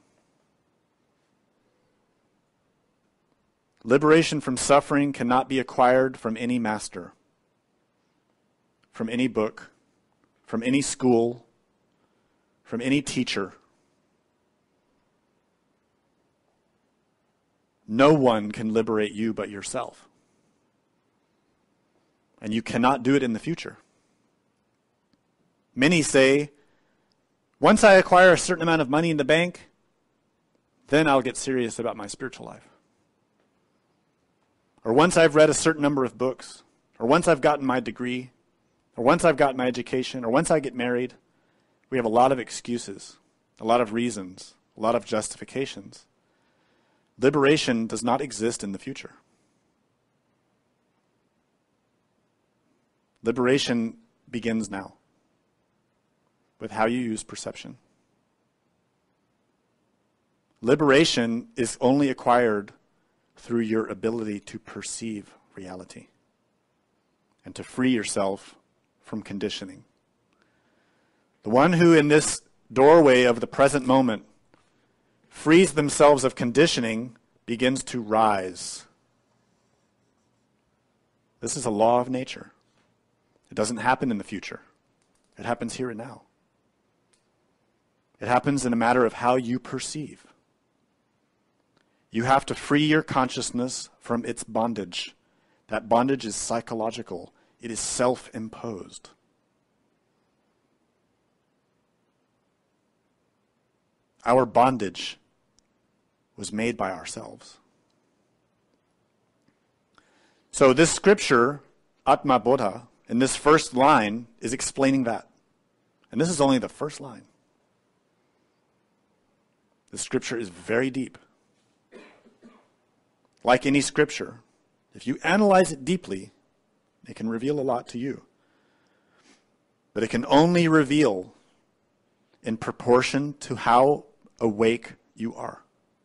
S2: Liberation from suffering cannot be acquired from any master, from any book, from any school, from any teacher. No one can liberate you but yourself. And you cannot do it in the future. Many say, once I acquire a certain amount of money in the bank, then I'll get serious about my spiritual life. Or once I've read a certain number of books, or once I've gotten my degree, or once I've gotten my education, or once I get married. We have a lot of excuses, a lot of reasons, a lot of justifications. Liberation does not exist in the future. Liberation begins now with how you use perception. Liberation is only acquired through your ability to perceive reality and to free yourself from conditioning. The one who in this doorway of the present moment frees themselves of conditioning begins to rise. This is a law of nature. It doesn't happen in the future. It happens here and now. It happens in a matter of how you perceive. You have to free your consciousness from its bondage. That bondage is psychological. It is self-imposed. Our bondage was made by ourselves. So this scripture, Atma Bodha, in this first line, is explaining that. And this is only the first line. The scripture is very deep. Like any scripture, if you analyze it deeply, it can reveal a lot to you. But it can only reveal in proportion to how awake you are.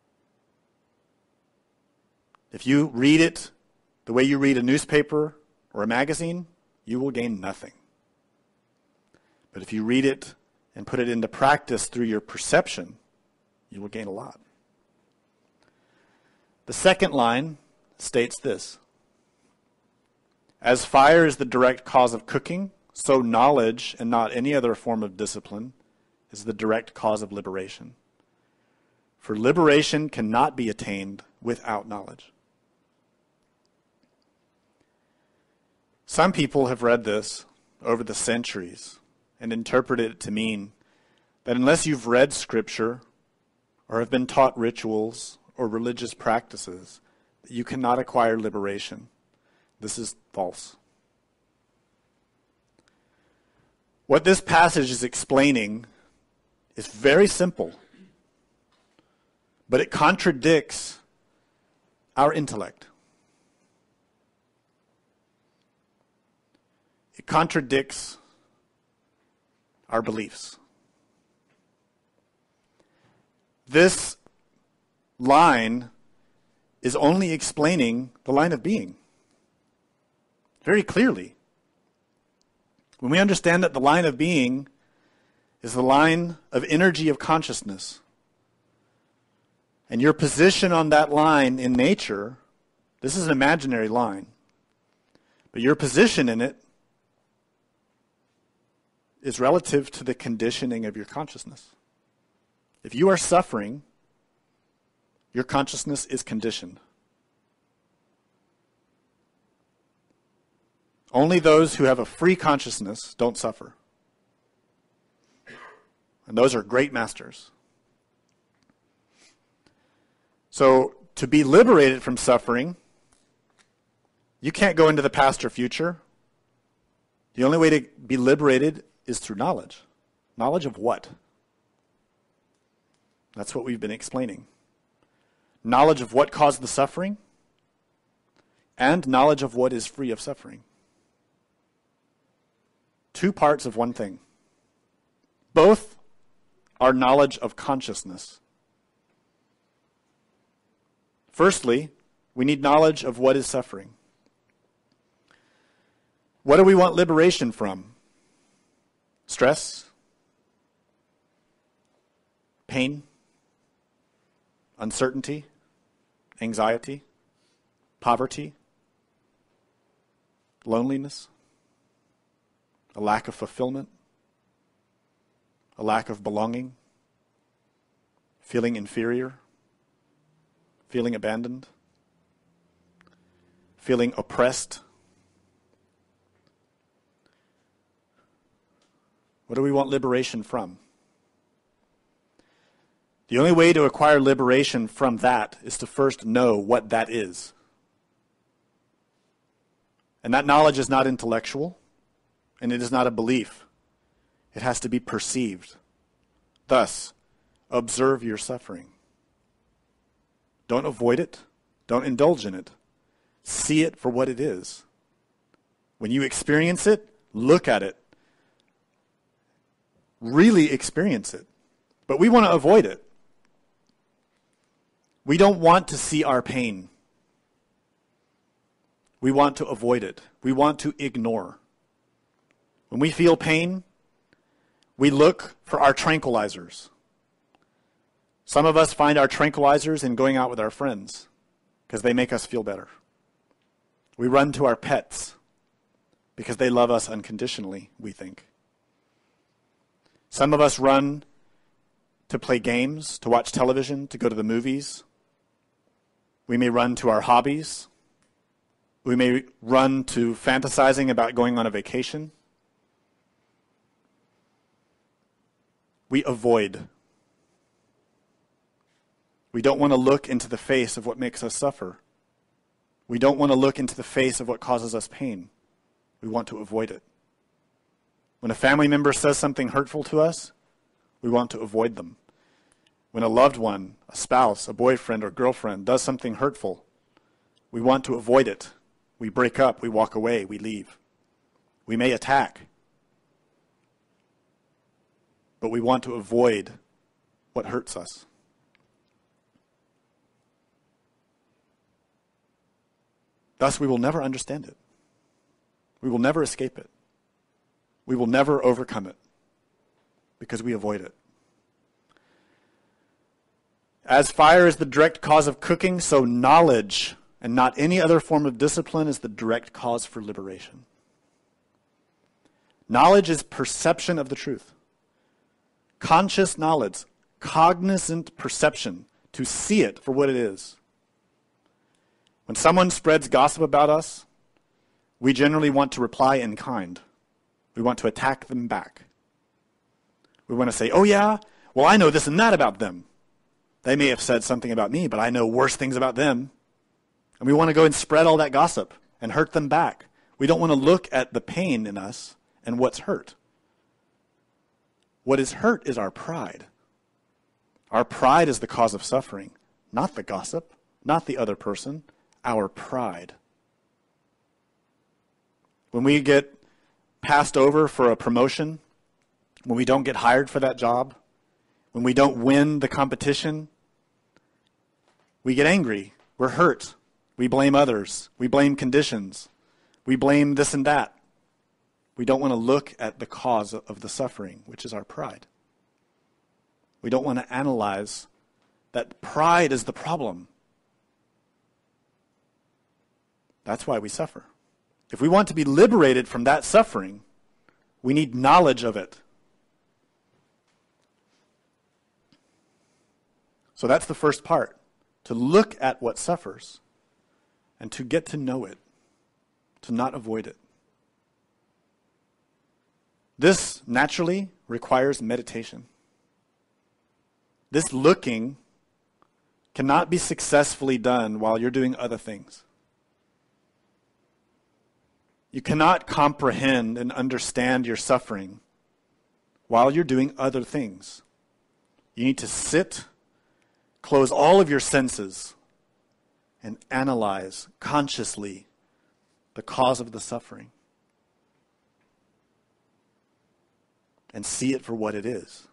S2: If you read it the way you read a newspaper or a magazine, you will gain nothing. But if you read it and put it into practice through your perception, you will gain a lot. The second line states this: as fire is the direct cause of cooking, so knowledge, and not any other form of discipline, is the direct cause of liberation. For liberation cannot be attained without knowledge. Some people have read this over the centuries and interpreted it to mean that unless you've read Scripture or have been taught rituals or religious practices, that you cannot acquire liberation. This is false. What this passage is explaining is very simple, but it contradicts our intellect. It contradicts our beliefs. This line is only explaining the line of being very clearly. When we understand that the line of being is the line of energy of consciousness, and your position on that line in nature, this is an imaginary line, but your position in it is relative to the conditioning of your consciousness. If you are suffering, your consciousness is conditioned. Only those who have a free consciousness don't suffer. And those are great masters. So, to be liberated from suffering, you can't go into the past or future. The only way to be liberated is through knowledge. Knowledge of what? That's what we've been explaining. Knowledge of what caused the suffering, and knowledge of what is free of suffering. Two parts of one thing. Both are knowledge of consciousness. Firstly, we need knowledge of what is suffering. What do we want liberation from? Stress? Pain? Uncertainty? Anxiety? Poverty? Loneliness? A lack of fulfillment? A lack of belonging? Feeling inferior? Feeling abandoned? Feeling oppressed? What do we want liberation from? The only way to acquire liberation from that is to first know what that is. And that knowledge is not intellectual, and it is not a belief. It has to be perceived. Thus, observe your suffering. Don't avoid it. Don't indulge in it. See it for what it is. When you experience it, look at it. Really experience it. But we want to avoid it. We don't want to see our pain. We want to avoid it. We want to ignore. When we feel pain, we look for our tranquilizers. Some of us find our tranquilizers in going out with our friends because they make us feel better. We run to our pets because they love us unconditionally, we think. Some of us run to play games, to watch television, to go to the movies. We may run to our hobbies. We may run to fantasizing about going on a vacation. We avoid. We don't want to look into the face of what makes us suffer. We don't want to look into the face of what causes us pain. We want to avoid it. When a family member says something hurtful to us, we want to avoid them. When a loved one, a spouse, a boyfriend or girlfriend does something hurtful, we want to avoid it. We break up, we walk away, we leave. We may attack, but we want to avoid what hurts us. Thus, we will never understand it. We will never escape it. We will never overcome it because we avoid it. As fire is the direct cause of cooking, so knowledge and not any other form of discipline is the direct cause for liberation. Knowledge is perception of the truth. Conscious knowledge, cognizant perception, to see it for what it is. When someone spreads gossip about us, we generally want to reply in kind. We want to attack them back. We want to say, oh yeah, well I know this and that about them. They may have said something about me, but I know worse things about them. And we want to go and spread all that gossip and hurt them back. We don't want to look at the pain in us and what's hurt. What is hurt is our pride. Our pride is the cause of suffering, not the gossip, not the other person, our pride. When we get passed over for a promotion, when we don't get hired for that job, when we don't win the competition, we get angry. We're hurt. We blame others. We blame conditions. We blame this and that. We don't want to look at the cause of the suffering, which is our pride. We don't want to analyze that pride is the problem. That's why we suffer. If we want to be liberated from that suffering, we need knowledge of it. So that's the first part, to look at what suffers and to get to know it, to not avoid it. This naturally requires meditation. This looking cannot be successfully done while you're doing other things. You cannot comprehend and understand your suffering while you're doing other things. You need to sit, close all of your senses, and analyze consciously the cause of the suffering. And see it for what it is.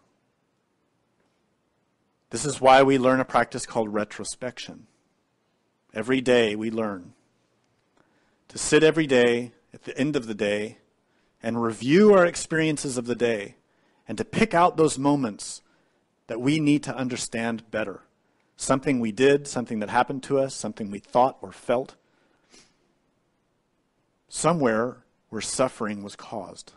S2: This is why we learn a practice called retrospection. Every day we learn to sit every day at the end of the day and review our experiences of the day and to pick out those moments that we need to understand better. Something we did, something that happened to us, something we thought or felt, somewhere where suffering was caused.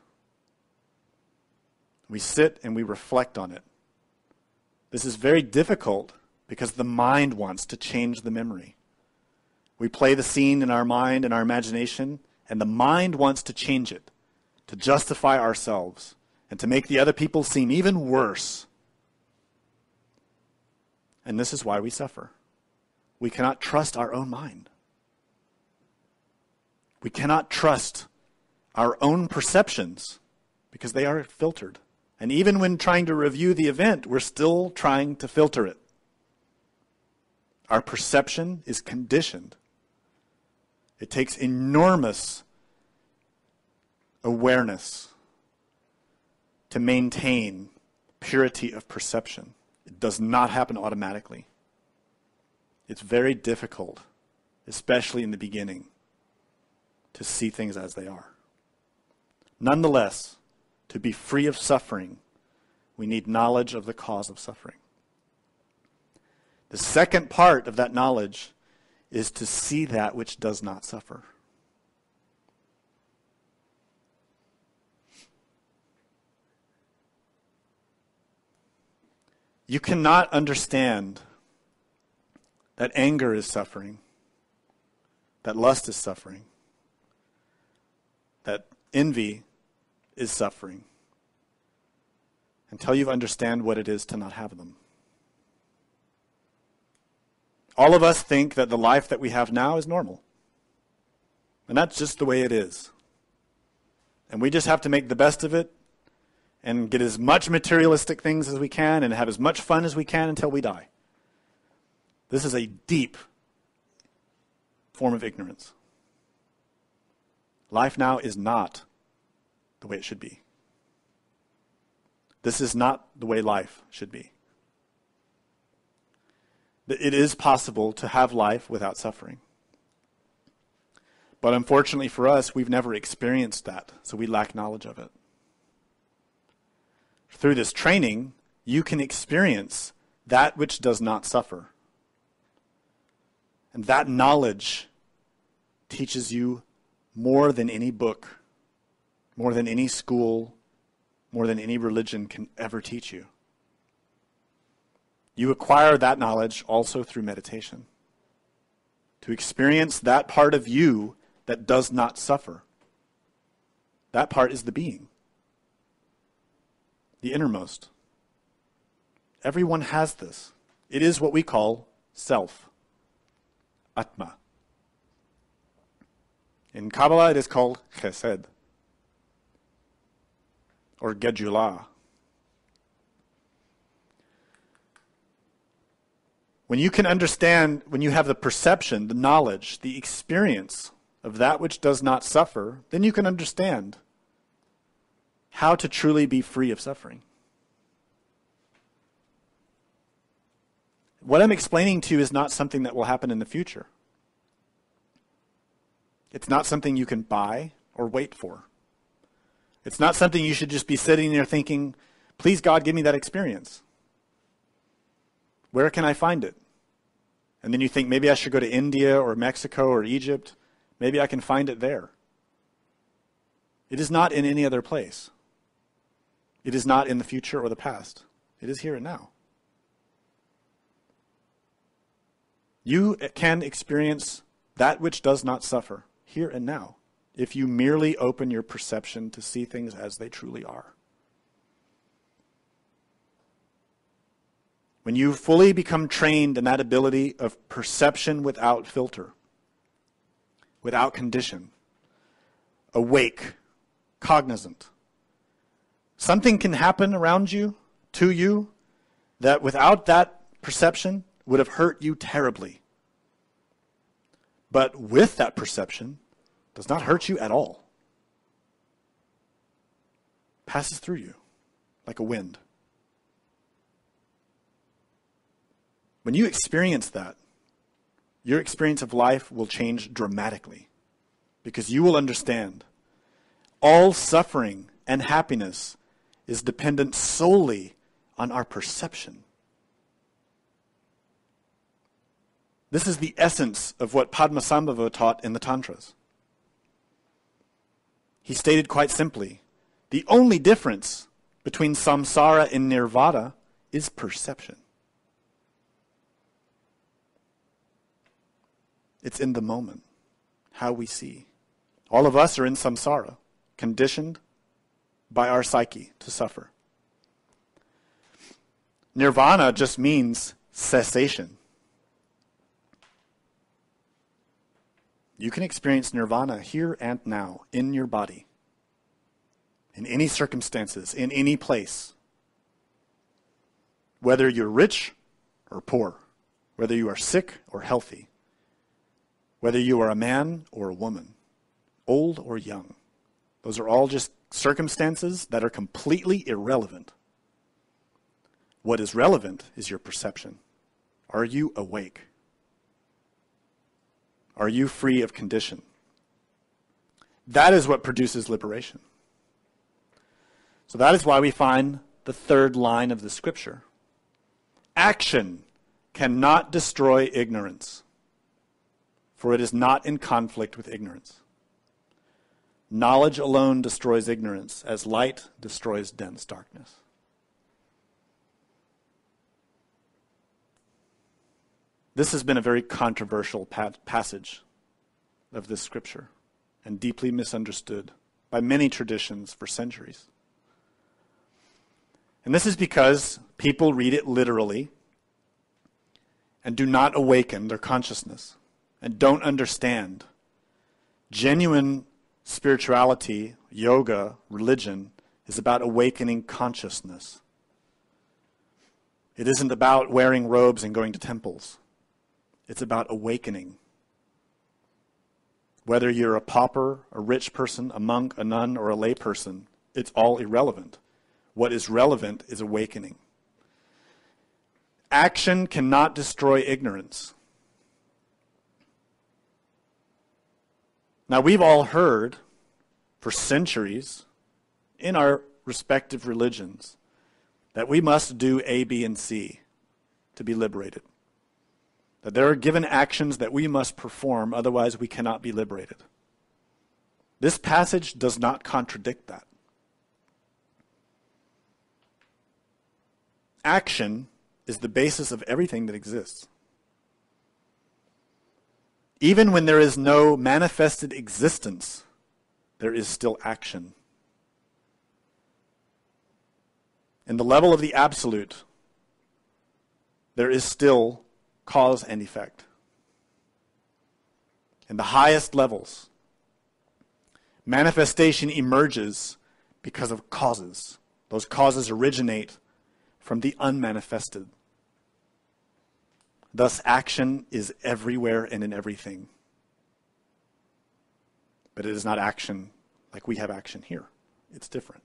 S2: We sit and we reflect on it. This is very difficult because the mind wants to change the memory. We play the scene in our mind and our imagination, and the mind wants to change it, to justify ourselves, and to make the other people seem even worse. And this is why we suffer. We cannot trust our own mind. We cannot trust our own perceptions because they are filtered. And even when trying to review the event, we're still trying to filter it. Our perception is conditioned. It takes enormous awareness to maintain purity of perception. It does not happen automatically. It's very difficult, especially in the beginning, to see things as they are. Nonetheless, to be free of suffering, we need knowledge of the cause of suffering. The second part of that knowledge is to see that which does not suffer. You cannot understand that anger is suffering, that lust is suffering, that envy is suffering, until you understand what it is to not have them. All of us think that the life that we have now is normal. And that's just the way it is. And we just have to make the best of it and get as much materialistic things as we can and have as much fun as we can until we die. This is a deep form of ignorance. Life now is not the way it should be. This is not the way life should be. It is possible to have life without suffering. But unfortunately for us, we've never experienced that, so we lack knowledge of it. Through this training, you can experience that which does not suffer. And that knowledge teaches you more than any book, more than any school, more than any religion can ever teach you. You acquire that knowledge also through meditation. To experience that part of you that does not suffer. That part is the being. The innermost. Everyone has this. It is what we call self. Atma. In Kabbalah it is called Chesed. Or Gedulah. When you can understand, when you have the perception, the knowledge, the experience of that which does not suffer, then you can understand how to truly be free of suffering. What I'm explaining to you is not something that will happen in the future. It's not something you can buy or wait for. It's not something you should just be sitting there thinking, please God, give me that experience. Where can I find it? And then you think, maybe I should go to India or Mexico or Egypt. Maybe I can find it there. It is not in any other place. It is not in the future or the past. It is here and now. You can experience that which does not suffer here and now if you merely open your perception to see things as they truly are. When you fully become trained in that ability of perception without filter, without condition, awake, cognizant, something can happen around you, to you, that without that perception would have hurt you terribly. But with that perception, does not hurt you at all. Passes through you like a wind. When you experience that, your experience of life will change dramatically because you will understand all suffering and happiness is dependent solely on our perception. This is the essence of what Padmasambhava taught in the Tantras. He stated quite simply, the only difference between samsara and nirvana is perception. It's in the moment, how we see. All of us are in samsara, conditioned by our psyche to suffer. Nirvana just means cessation. You can experience nirvana here and now, in your body, in any circumstances, in any place. Whether you're rich or poor, whether you are sick or healthy, whether you are a man or a woman, old or young. Those are all just circumstances that are completely irrelevant. What is relevant is your perception. Are you awake? Are you free of condition? That is what produces liberation. So that is why we find the third line of the scripture. Action cannot destroy ignorance, for it is not in conflict with ignorance. Knowledge alone destroys ignorance, as light destroys dense darkness. This has been a very controversial passage of this scripture and deeply misunderstood by many traditions for centuries. And this is because people read it literally and do not awaken their consciousness and don't understand. Genuine spirituality, yoga, religion is about awakening consciousness. It isn't about wearing robes and going to temples. It's about awakening. Whether you're a pauper, a rich person, a monk, a nun, or a lay person, it's all irrelevant. What is relevant is awakening. Action cannot destroy ignorance. Now, we've all heard for centuries in our respective religions that we must do A, B, and C to be liberated. That there are given actions that we must perform, otherwise we cannot be liberated. This passage does not contradict that. Action is the basis of everything that exists. Even when there is no manifested existence, there is still action. In the level of the absolute, there is still cause and effect. In the highest levels, manifestation emerges because of causes. Those causes originate from the unmanifested. Thus, action is everywhere and in everything. But it is not action like we have action here. It's different.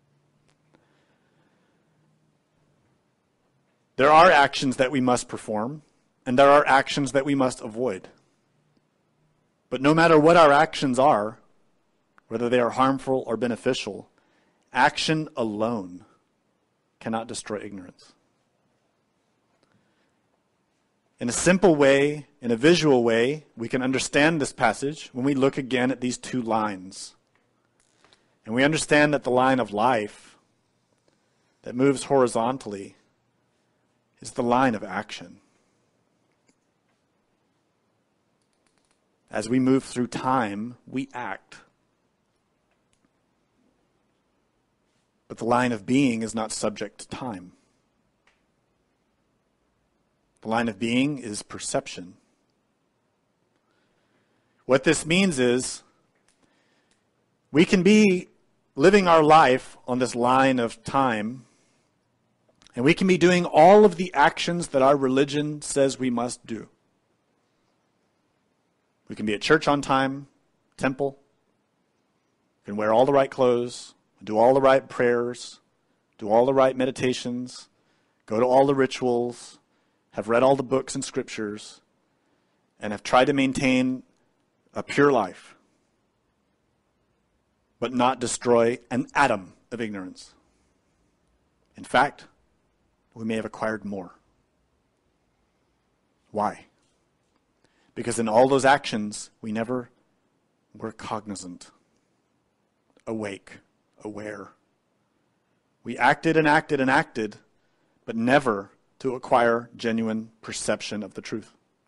S2: There are actions that we must perform, and there are actions that we must avoid. But no matter what our actions are, whether they are harmful or beneficial, action alone cannot destroy ignorance. In a simple way, in a visual way, we can understand this passage when we look again at these two lines. And we understand that the line of life that moves horizontally is the line of action. As we move through time, we act. But the line of being is not subject to time. The line of being is perception. What this means is we can be living our life on this line of time, and we can be doing all of the actions that our religion says we must do. We can be at church on time, temple. We can wear all the right clothes, do all the right prayers, do all the right meditations, go to all the rituals, have read all the books and scriptures, and have tried to maintain a pure life, but not destroy an atom of ignorance. In fact, we may have acquired more. Why? Because in all those actions, we never were cognizant, awake, aware. We acted and acted and acted, but never to acquire genuine perception of the truth.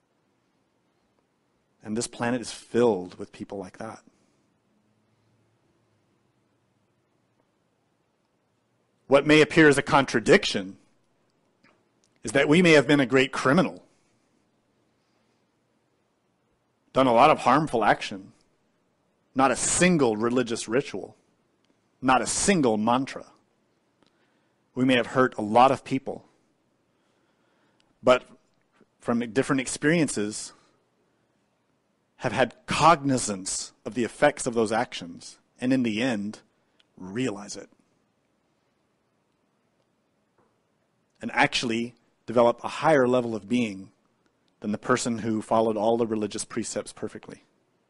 S2: And this planet is filled with people like that. What may appear as a contradiction is that we may have been a great criminal, done a lot of harmful action, not a single religious ritual, not a single mantra. We may have hurt a lot of people, but from different experiences have had cognizance of the effects of those actions, and in the end, realize it. And actually develop a higher level of being than the person who followed all the religious precepts perfectly.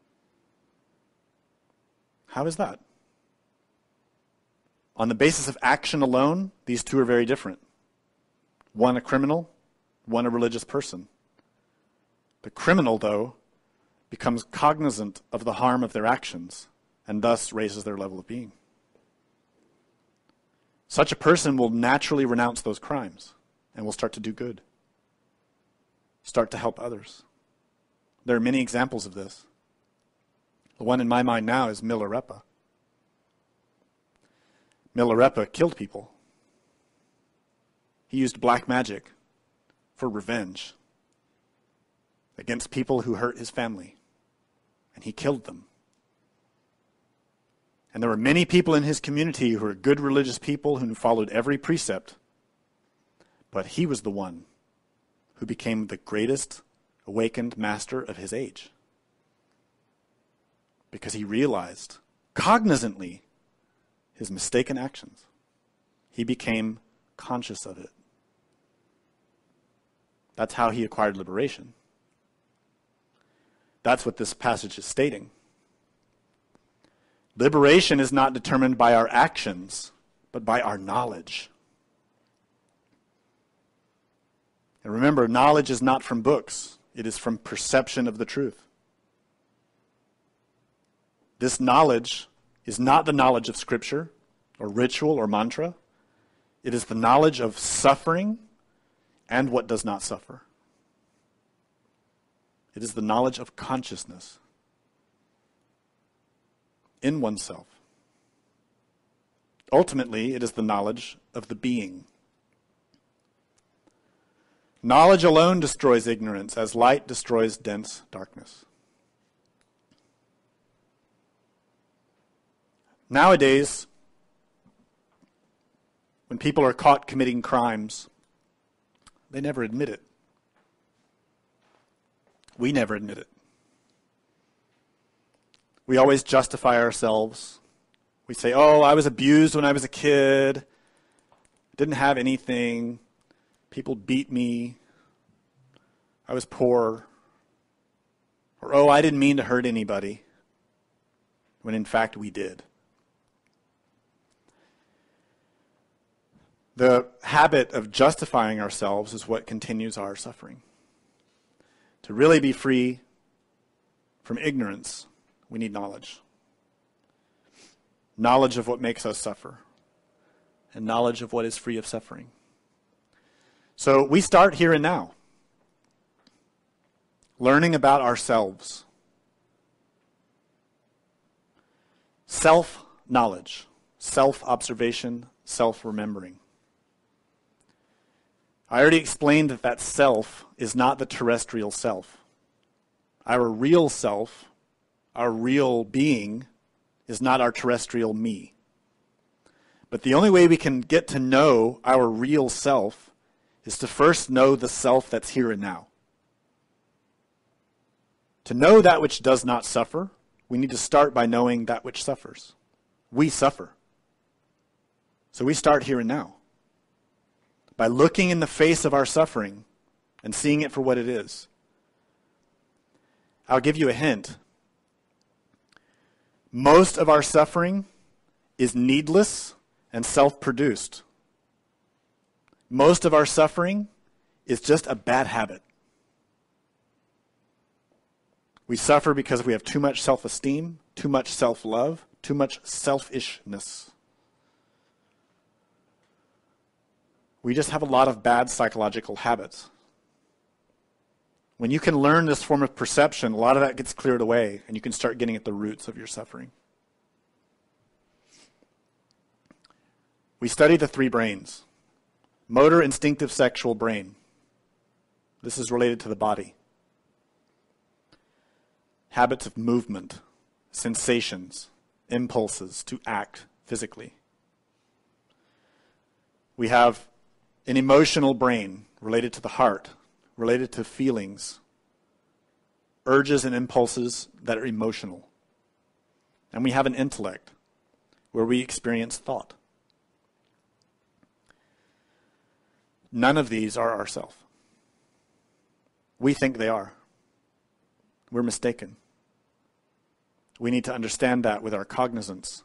S2: How is that? On the basis of action alone, these two are very different. One a criminal, one a religious person. The criminal, though, becomes cognizant of the harm of their actions and thus raises their level of being. Such a person will naturally renounce those crimes and will start to do good, start to help others. There are many examples of this. The one in my mind now is Milarepa. Milarepa killed people. He used black magic for revenge against people who hurt his family, and he killed them. And there were many people in his community who were good religious people who followed every precept, but he was the one who became the greatest awakened master of his age, because he realized cognizantly his mistaken actions. He became conscious of it. That's how he acquired liberation. That's what this passage is stating. Liberation is not determined by our actions, but by our knowledge. And remember, knowledge is not from books. It is from perception of the truth. This knowledge is not the knowledge of Scripture or ritual or mantra. It is the knowledge of suffering and what does not suffer. It is the knowledge of consciousness in oneself. Ultimately, it is the knowledge of the being. Knowledge alone destroys ignorance, as light destroys dense darkness. Nowadays, when people are caught committing crimes, they never admit it. We never admit it. We always justify ourselves. We say, oh, I was abused when I was a kid. Didn't have anything. People beat me. I was poor. Or, oh, I didn't mean to hurt anybody. When in fact we did. The habit of justifying ourselves is what continues our suffering. To really be free from ignorance, we need knowledge. Knowledge of what makes us suffer. And knowledge of what is free of suffering. So we start here and now. Learning about ourselves. Self-knowledge. Self-observation. Self-remembering. I already explained that self is not the terrestrial self. Our real self, our real being, is not our terrestrial me. But the only way we can get to know our real self is to first know the self that's here and now. To know that which does not suffer, we need to start by knowing that which suffers. We suffer. So we start here and now. By looking in the face of our suffering and seeing it for what it is. I'll give you a hint. Most of our suffering is needless and self-produced. Most of our suffering is just a bad habit. We suffer because we have too much self-esteem, too much self-love, too much selfishness. We just have a lot of bad psychological habits. When you can learn this form of perception, a lot of that gets cleared away, and you can start getting at the roots of your suffering. We study the three brains. Motor, instinctive, sexual brain. This is related to the body. Habits of movement, sensations, impulses to act physically. We have an emotional brain related to the heart, related to feelings, urges and impulses that are emotional. And we have an intellect where we experience thought. None of these are ourself. We think they are. We're mistaken. We need to understand that with our cognizance.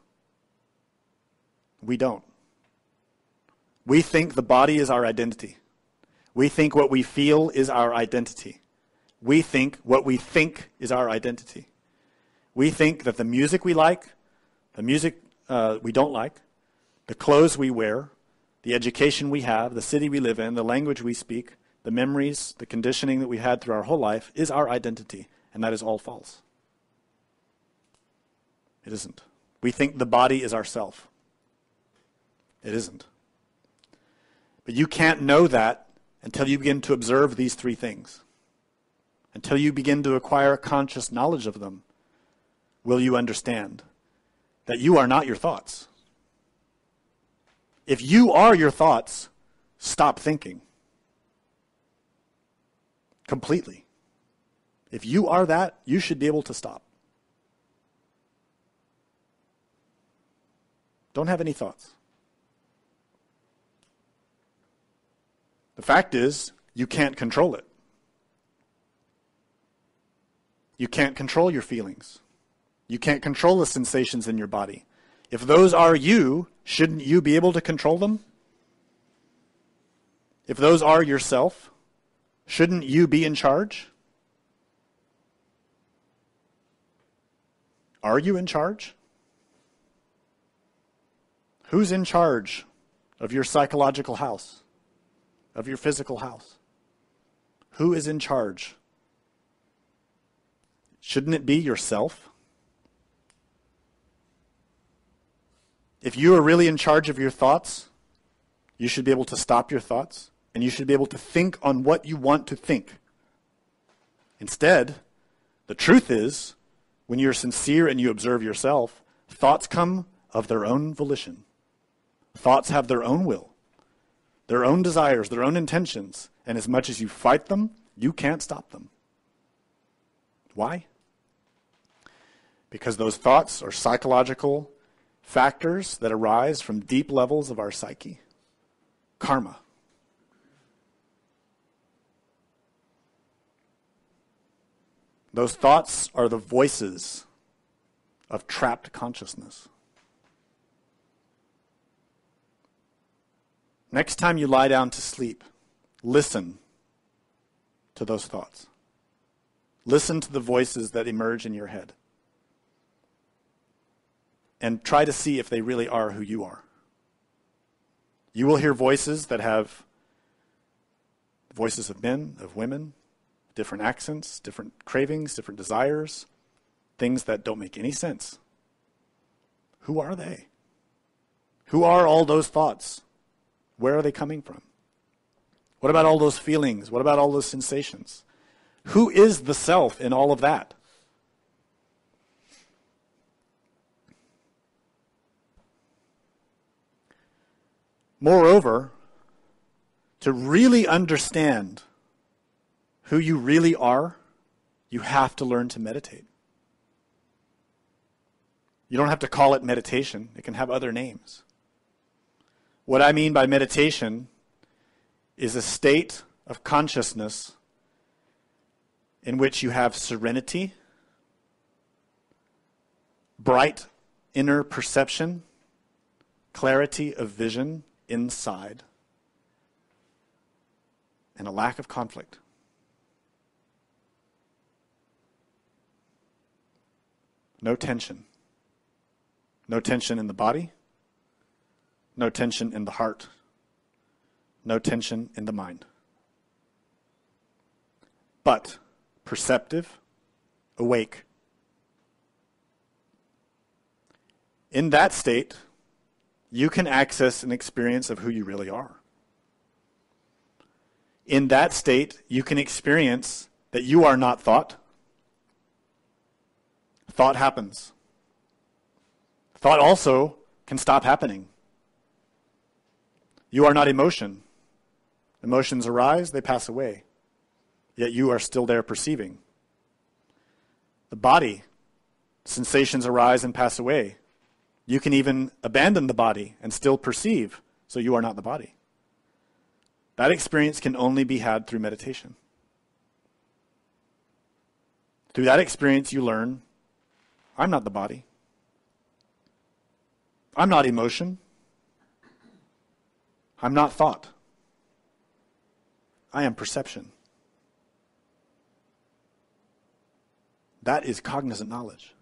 S2: We don't. We think the body is our identity. We think what we feel is our identity. We think what we think is our identity. We think that the music we like, the music we don't like, the clothes we wear, the education we have, the city we live in, the language we speak, the memories, the conditioning that we had through our whole life is our identity, and that is all false. It isn't. We think the body is ourself. It isn't. But you can't know that until you begin to observe these three things. Until you begin to acquire conscious knowledge of them, will you understand that you are not your thoughts. If you are your thoughts, stop thinking. Completely. If you are that, you should be able to stop. Don't have any thoughts. The fact is, you can't control it. You can't control your feelings. You can't control the sensations in your body. If those are you, shouldn't you be able to control them? If those are yourself, shouldn't you be in charge? Are you in charge? Who's in charge of your psychological house, of your physical house? Who is in charge? Shouldn't it be yourself? If you are really in charge of your thoughts, you should be able to stop your thoughts, and you should be able to think on what you want to think. Instead, the truth is, when you're sincere and you observe yourself, thoughts come of their own volition. Thoughts have their own will, their own desires, their own intentions, and as much as you fight them, you can't stop them. Why? Because those thoughts are psychological factors that arise from deep levels of our psyche. Karma. Those thoughts are the voices of trapped consciousness. Next time you lie down to sleep, listen to those thoughts. Listen to the voices that emerge in your head. And try to see if they really are who you are. You will hear voices that have voices of men, of women, different accents, different cravings, different desires, things that don't make any sense. Who are they? Who are all those thoughts? Where are they coming from? What about all those feelings? What about all those sensations? Who is the self in all of that? Moreover, to really understand who you really are, you have to learn to meditate. You don't have to call it meditation. It can have other names. What I mean by meditation is a state of consciousness in which you have serenity, bright inner perception, clarity of vision inside, and a lack of conflict. No tension. No tension in the body. No tension in the heart. No tension in the mind. But perceptive, awake. In that state, you can access an experience of who you really are. In that state, you can experience that you are not thought. Thought happens. Thought also can stop happening. You are not emotion. Emotions arise, they pass away. Yet you are still there perceiving. The body, sensations arise and pass away. You can even abandon the body and still perceive, so you are not the body. That experience can only be had through meditation. Through that experience, you learn, I'm not the body. I'm not emotion. I'm not thought. I am perception. That is cognizant knowledge.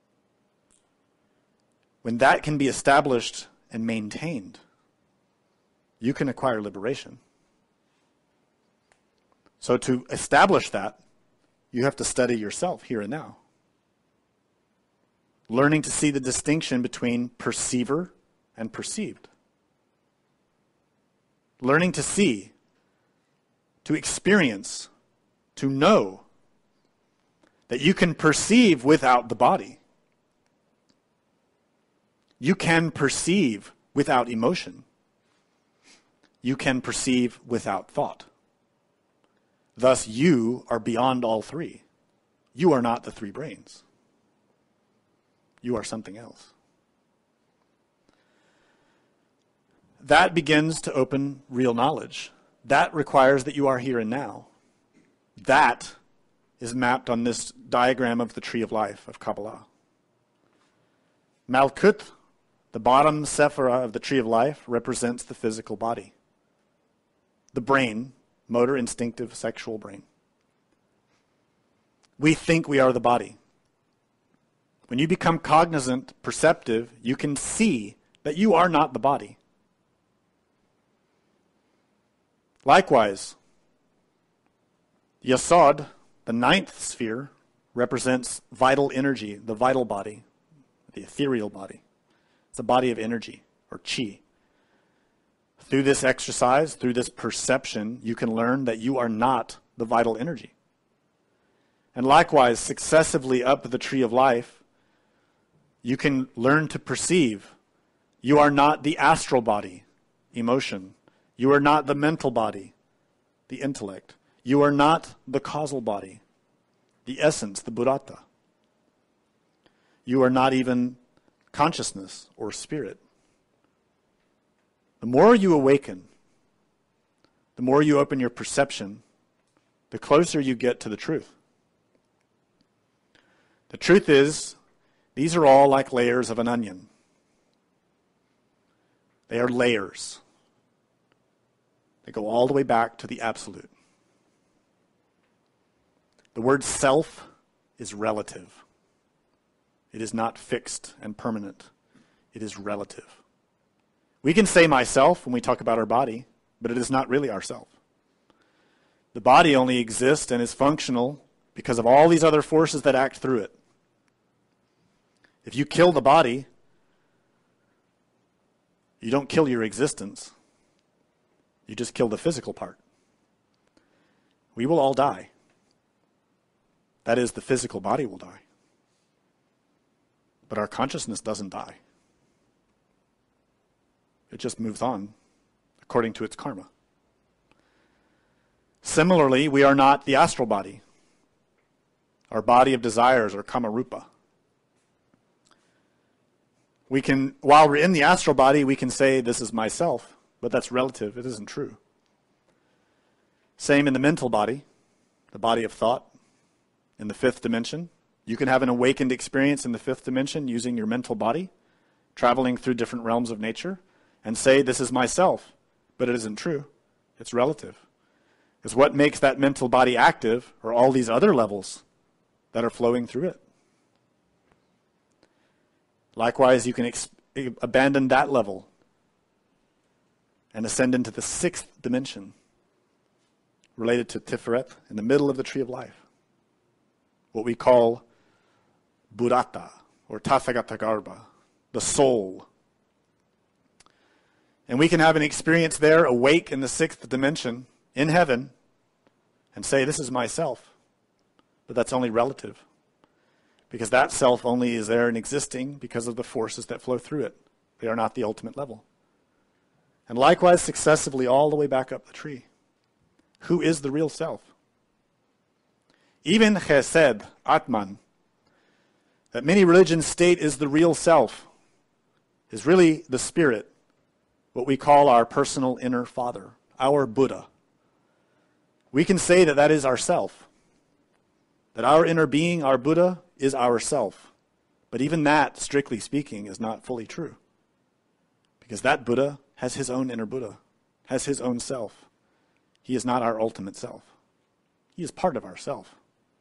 S2: When that can be established and maintained, you can acquire liberation. So to establish that, you have to study yourself here and now. Learning to see the distinction between perceiver and perceived. Learning to see, to experience, to know that you can perceive without the body. You can perceive without emotion. You can perceive without thought. Thus, you are beyond all three. You are not the three brains. You are something else. That begins to open real knowledge. That requires that you are here and now. That is mapped on this diagram of the tree of life of Kabbalah. Malkut, the bottom sephira of the tree of life, represents the physical body. The brain, motor, instinctive, sexual brain. We think we are the body. When you become cognizant, perceptive, you can see that you are not the body. Likewise, Yasod, the ninth sphere, represents vital energy, the vital body, the ethereal body. It's a body of energy, or chi. Through this exercise, through this perception, you can learn that you are not the vital energy. And likewise, successively up the tree of life, you can learn to perceive you are not the astral body, emotion. You are not the mental body, the intellect. You are not the causal body, the essence, the Burata. You are not even consciousness or spirit. The more you awaken, the more you open your perception, the closer you get to the truth. The truth is, these are all like layers of an onion. They are layers. They go all the way back to the absolute. The word self is relative. It is not fixed and permanent. It is relative. We can say myself when we talk about our body, but it is not really ourself. The body only exists and is functional because of all these other forces that act through it. If you kill the body, you don't kill your existence. You just kill the physical part. We will all die. That is, the physical body will die. But our consciousness doesn't die. It just moves on according to its karma. Similarly, we are not the astral body. Our body of desires or kamarupa. We can, while we're in the astral body, we can say, this is myself, but that's relative. It isn't true. Same in the mental body, the body of thought, in the fifth dimension. You can have an awakened experience in the fifth dimension using your mental body, traveling through different realms of nature, and say, this is myself, but it isn't true. It's relative. Because what makes that mental body active are all these other levels that are flowing through it. Likewise, you can abandon that level and ascend into the sixth dimension, related to Tiferet, in the middle of the tree of life, what we call Burata, or Tathagatagarbha, the soul. And we can have an experience there, awake in the sixth dimension, in heaven, and say, this is myself. But that's only relative. Because that self only is there and existing because of the forces that flow through it. They are not the ultimate level. And likewise, successively, all the way back up the tree. Who is the real self? Even Chesed, Atman, that many religions state is the real self, is really the spirit, what we call our personal inner father, our Buddha. We can say that that is ourself, that our inner being, our Buddha, is ourself. But even that, strictly speaking, is not fully true. Because that Buddha has his own inner Buddha, has his own self. He is not our ultimate self. He is part of ourself.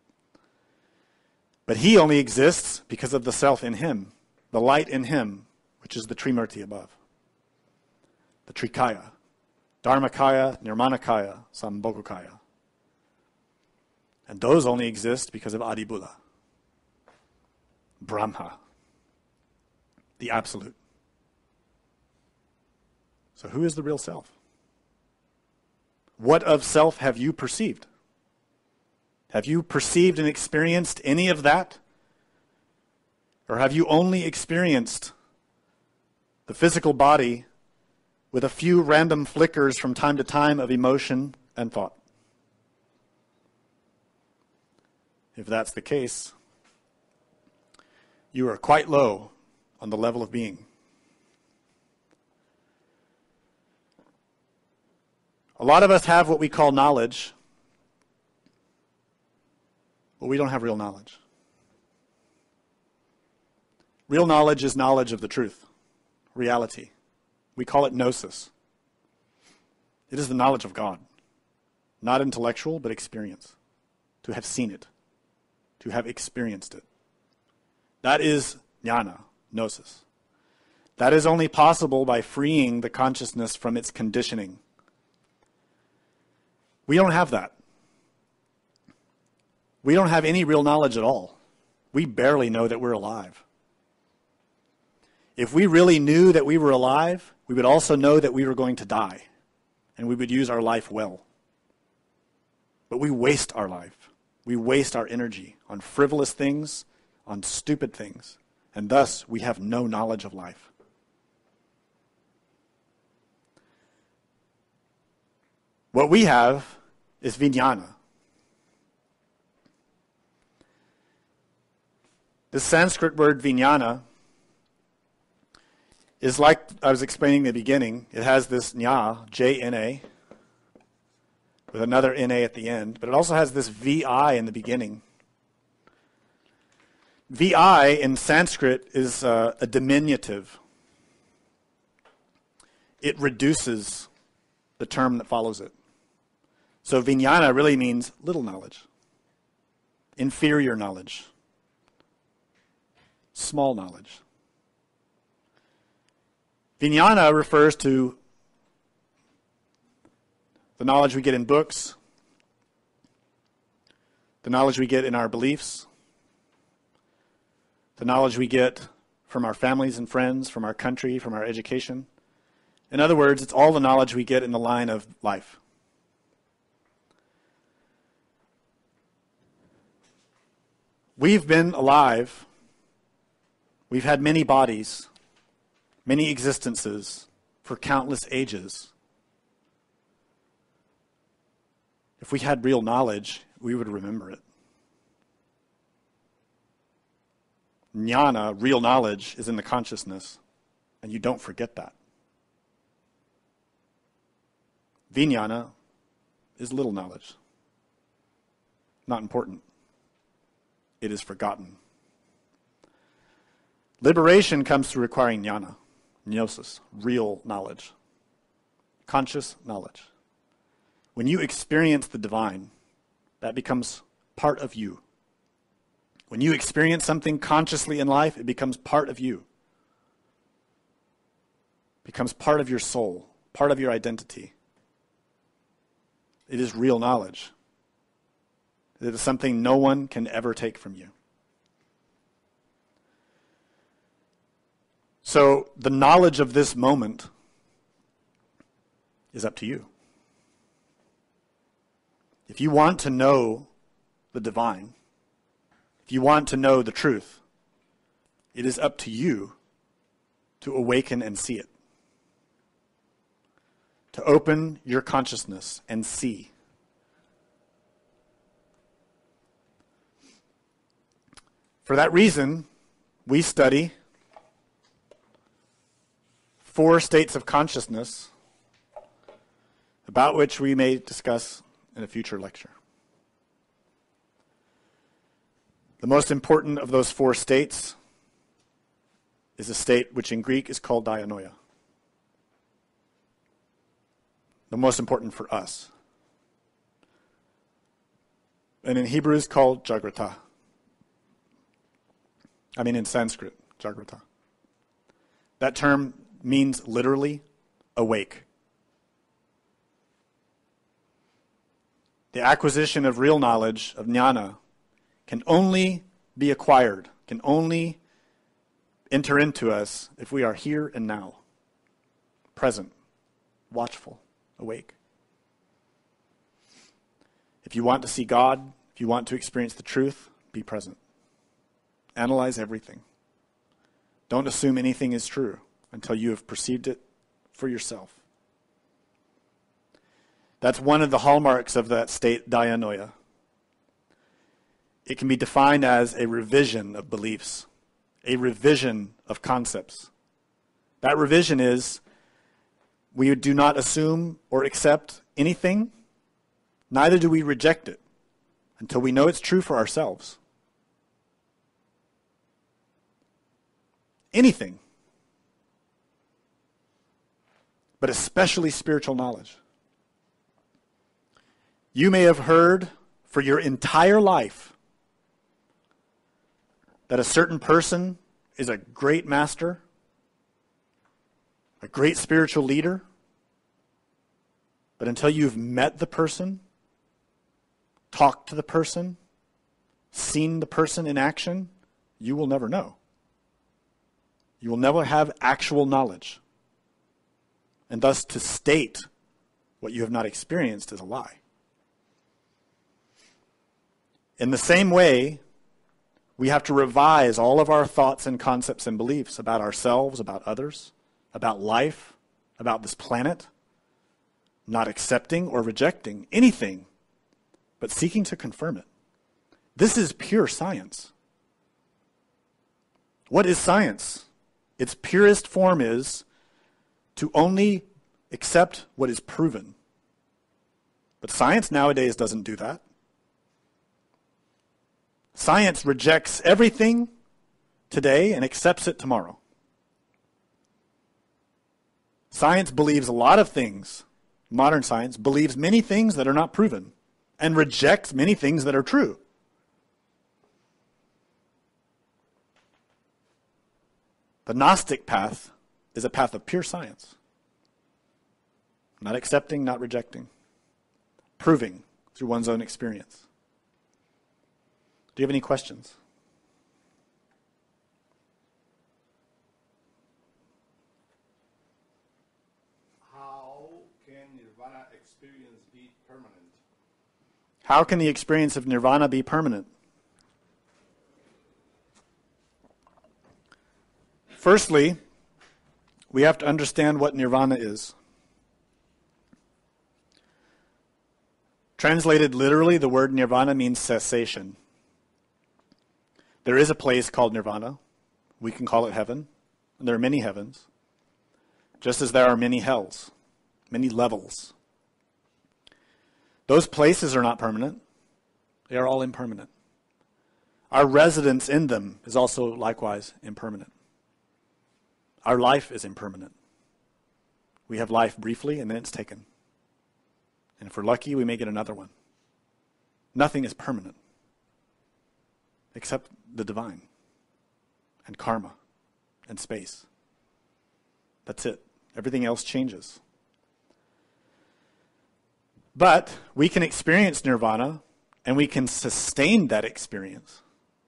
S2: But he only exists because of the self in him, the light in him, which is the Trimurti above. The Trikaya, Dharmakaya, Nirmanakaya, Sambhogakaya. And those only exist because of Adi Buddha, Brahma, the Absolute. So who is the real self? What of self have you perceived? Have you perceived and experienced any of that? Or have you only experienced the physical body with a few random flickers from time to time of emotion and thought? If that's the case, you are quite low on the level of being. A lot of us have what we call knowledge, but we don't have real knowledge. Real knowledge is knowledge of the truth, reality. We call it gnosis. It is the knowledge of God, not intellectual, but experience. To have seen it, to have experienced it. That is jnana, gnosis. That is only possible by freeing the consciousness from its conditioning. We don't have that. We don't have any real knowledge at all. We barely know that we're alive. If we really knew that we were alive, we would also know that we were going to die, and we would use our life well. But we waste our life. We waste our energy on frivolous things, on stupid things, and thus we have no knowledge of life. What we have is vijnana. The Sanskrit word vijnana is like I was explaining in the beginning. It has this nya, J-N-A, with another N-A at the end, but it also has this V-I in the beginning. V-I in Sanskrit is a diminutive. It reduces the term that follows it. So vijnana really means little knowledge, inferior knowledge, small knowledge. Vijnana refers to the knowledge we get in books, the knowledge we get in our beliefs, the knowledge we get from our families and friends, from our country, from our education. In other words, it's all the knowledge we get in the line of life. We've been alive. We've had many bodies, many existences for countless ages. If we had real knowledge, we would remember it. Jnana, real knowledge, is in the consciousness, and you don't forget that. Vijnana is little knowledge. Not important. It is forgotten. Liberation comes through requiring jnana, gnosis, real knowledge, conscious knowledge. When you experience the divine, that becomes part of you. When you experience something consciously in life, it becomes part of you. It becomes part of your soul, part of your identity. It is real knowledge. It is something no one can ever take from you. So the knowledge of this moment is up to you. If you want to know the divine, if you want to know the truth, it is up to you to awaken and see it. To open your consciousness and see. For that reason, we study 4 states of consciousness about which we may discuss in a future lecture. The most important of those 4 states is a state which in Greek is called dianoia. The most important for us. And in Hebrew is called Jagrata. In Sanskrit, Jagrata. That term means literally awake. The acquisition of real knowledge, of jnana, can only be acquired, can only enter into us if we are here and now, present, watchful, awake. If you want to see God, if you want to experience the truth, be present. Analyze everything. Don't assume anything is true until you have perceived it for yourself. That's one of the hallmarks of that state, dianoia. It can be defined as a revision of beliefs, a revision of concepts. That revision is, we do not assume or accept anything, neither do we reject it until we know it's true for ourselves. anything, but especially spiritual knowledge. You may have heard for your entire life that a certain person is a great master, a great spiritual leader, but until you've met the person, talked to the person, seen the person in action, you will never know. You will never have actual knowledge. And thus to state what you have not experienced is a lie. In the same way, we have to revise all of our thoughts and concepts and beliefs about ourselves, about others, about life, about this planet, not accepting or rejecting anything, but seeking to confirm it. This is pure science. What is science? Its purest form is to only accept what is proven. But science nowadays doesn't do that. Science rejects everything today and accepts it tomorrow. Science believes a lot of things. Modern science believes many things that are not proven and rejects many things that are true. The Gnostic path is a path of pure science. Not accepting, not rejecting. Proving through one's own experience. Do you have any questions?
S3: How can Nirvana experience be permanent?
S2: How can the experience of Nirvana be permanent? Firstly, we have to understand what Nirvana is. Translated literally, the word Nirvana means cessation. There is a place called Nirvana. We can call it heaven. And there are many heavens. Just as there are many hells, many levels. Those places are not permanent. They are all impermanent. Our residence in them is also likewise impermanent. Our life is impermanent. We have life briefly and then it's taken. And if we're lucky, we may get another one. Nothing is permanent except the divine and karma and space. That's it. Everything else changes. But we can experience nirvana and we can sustain that experience.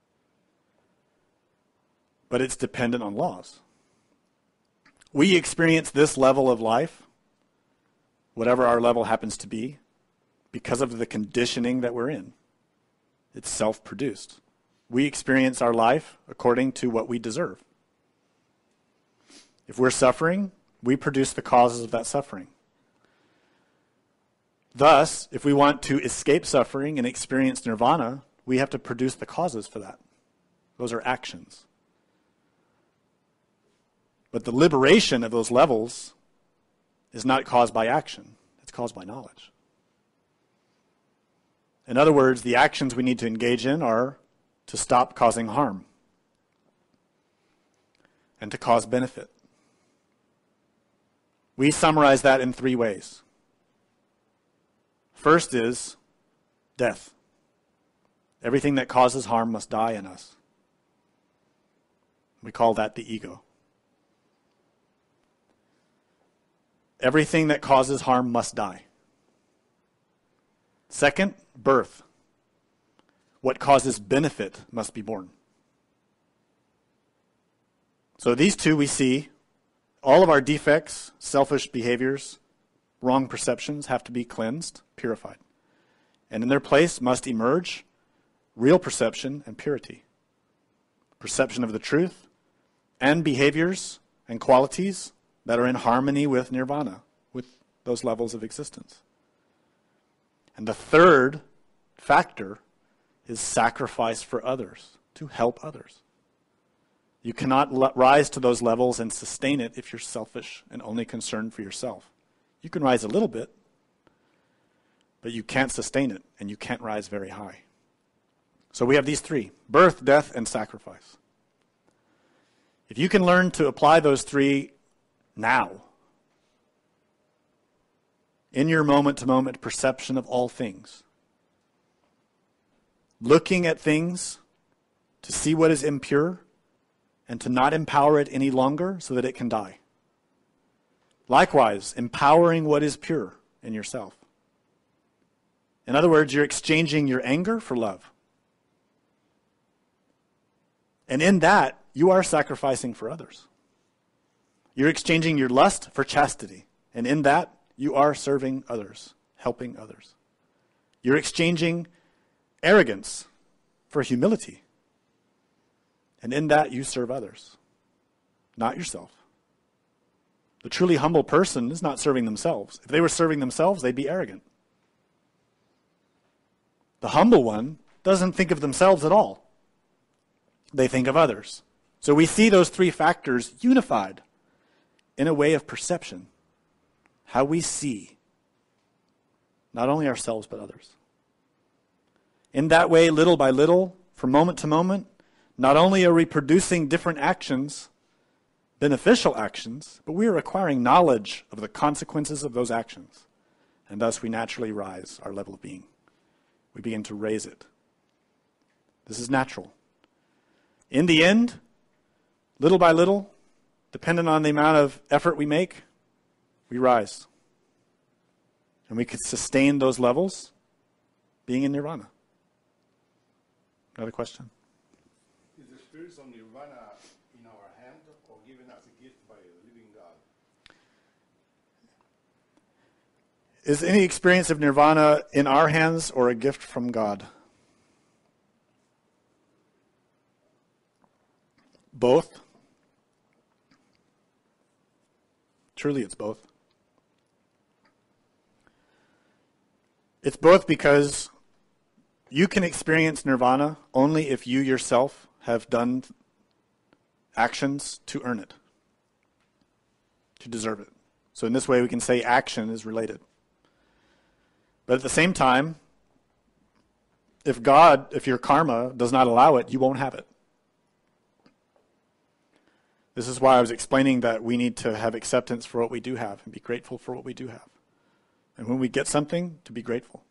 S2: But it's dependent on laws. We experience this level of life, whatever our level happens to be, because of the conditioning that we're in. It's self-produced. We experience our life according to what we deserve. If we're suffering, we produce the causes of that suffering. Thus, if we want to escape suffering and experience nirvana, we have to produce the causes for that. Those are actions. But the liberation of those levels is not caused by action. It's caused by knowledge. In other words, the actions we need to engage in are to stop causing harm and to cause benefit. We summarize that in 3 ways. First is death. Everything that causes harm must die in us. We call that the ego. Everything that causes harm must die. Second, birth. What causes benefit must be born. So these 2 we see, all of our defects, selfish behaviors, wrong perceptions have to be cleansed, purified. And in their place must emerge real perception and purity. Perception of the truth and behaviors and qualities that are in harmony with nirvana, with those levels of existence. And the third factor is sacrifice for others, to help others. You cannot rise to those levels and sustain it if you're selfish and only concerned for yourself. You can rise a little bit, but you can't sustain it, and you can't rise very high. So we have these 3, birth, death, and sacrifice. If you can learn to apply those three now, in your moment-to-moment perception of all things, looking at things to see what is impure and to not empower it any longer so that it can die. Likewise, empowering what is pure in yourself. In other words, you're exchanging your anger for love. And in that, you are sacrificing for others. You're exchanging your lust for chastity. And in that, you are serving others, helping others. You're exchanging arrogance for humility. And in that, you serve others, not yourself. The truly humble person is not serving themselves. If they were serving themselves, they'd be arrogant. The humble one doesn't think of themselves at all. They think of others. So we see those three factors unified in a way of perception. How we see not only ourselves but others. In that way, little by little, from moment to moment, not only are we producing different actions, beneficial actions, but we are acquiring knowledge of the consequences of those actions. And thus we naturally rise our level of being. We begin to raise it. This is natural. In the end, little by little, dependent on the amount of effort we make, we rise. And we could sustain those levels being in nirvana. Another question?
S3: Is the spirit of nirvana in our hand or given as a gift by the living God?
S2: Is any experience of nirvana in our hands or a gift from God? Both. Truly, it's both. It's both because you can experience nirvana only if you yourself have done actions to earn it, to deserve it. So in this way, we can say action is related. But at the same time, if your karma does not allow it, you won't have it. This is why I was explaining that we need to have acceptance for what we do have and be grateful for what we do have. And when we get something, to be grateful.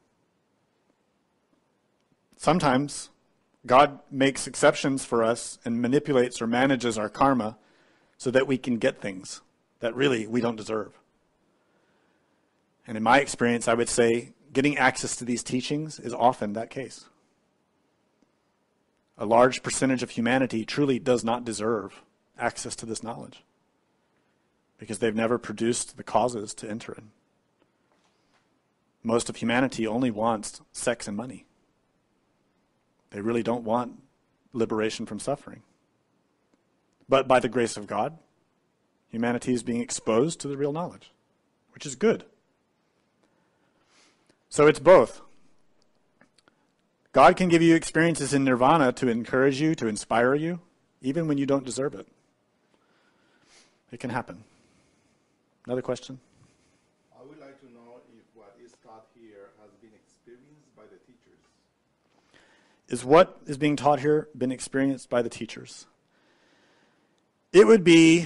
S2: Sometimes God makes exceptions for us and manipulates or manages our karma so that we can get things that really we don't deserve. And in my experience, I would say getting access to these teachings is often that case. A large percentage of humanity truly does not deserve access to this knowledge because they've never produced the causes to enter in. Most of humanity only wants sex and money. They really don't want liberation from suffering. But by the grace of God, humanity is being exposed to the real knowledge, which is good. So it's both. God can give you experiences in nirvana to encourage you, to inspire you, even when you don't deserve it. It can happen. Another question?
S3: I would like to know if what is taught here has been experienced by the teachers.
S2: Is what is being taught here been experienced by the teachers? It would be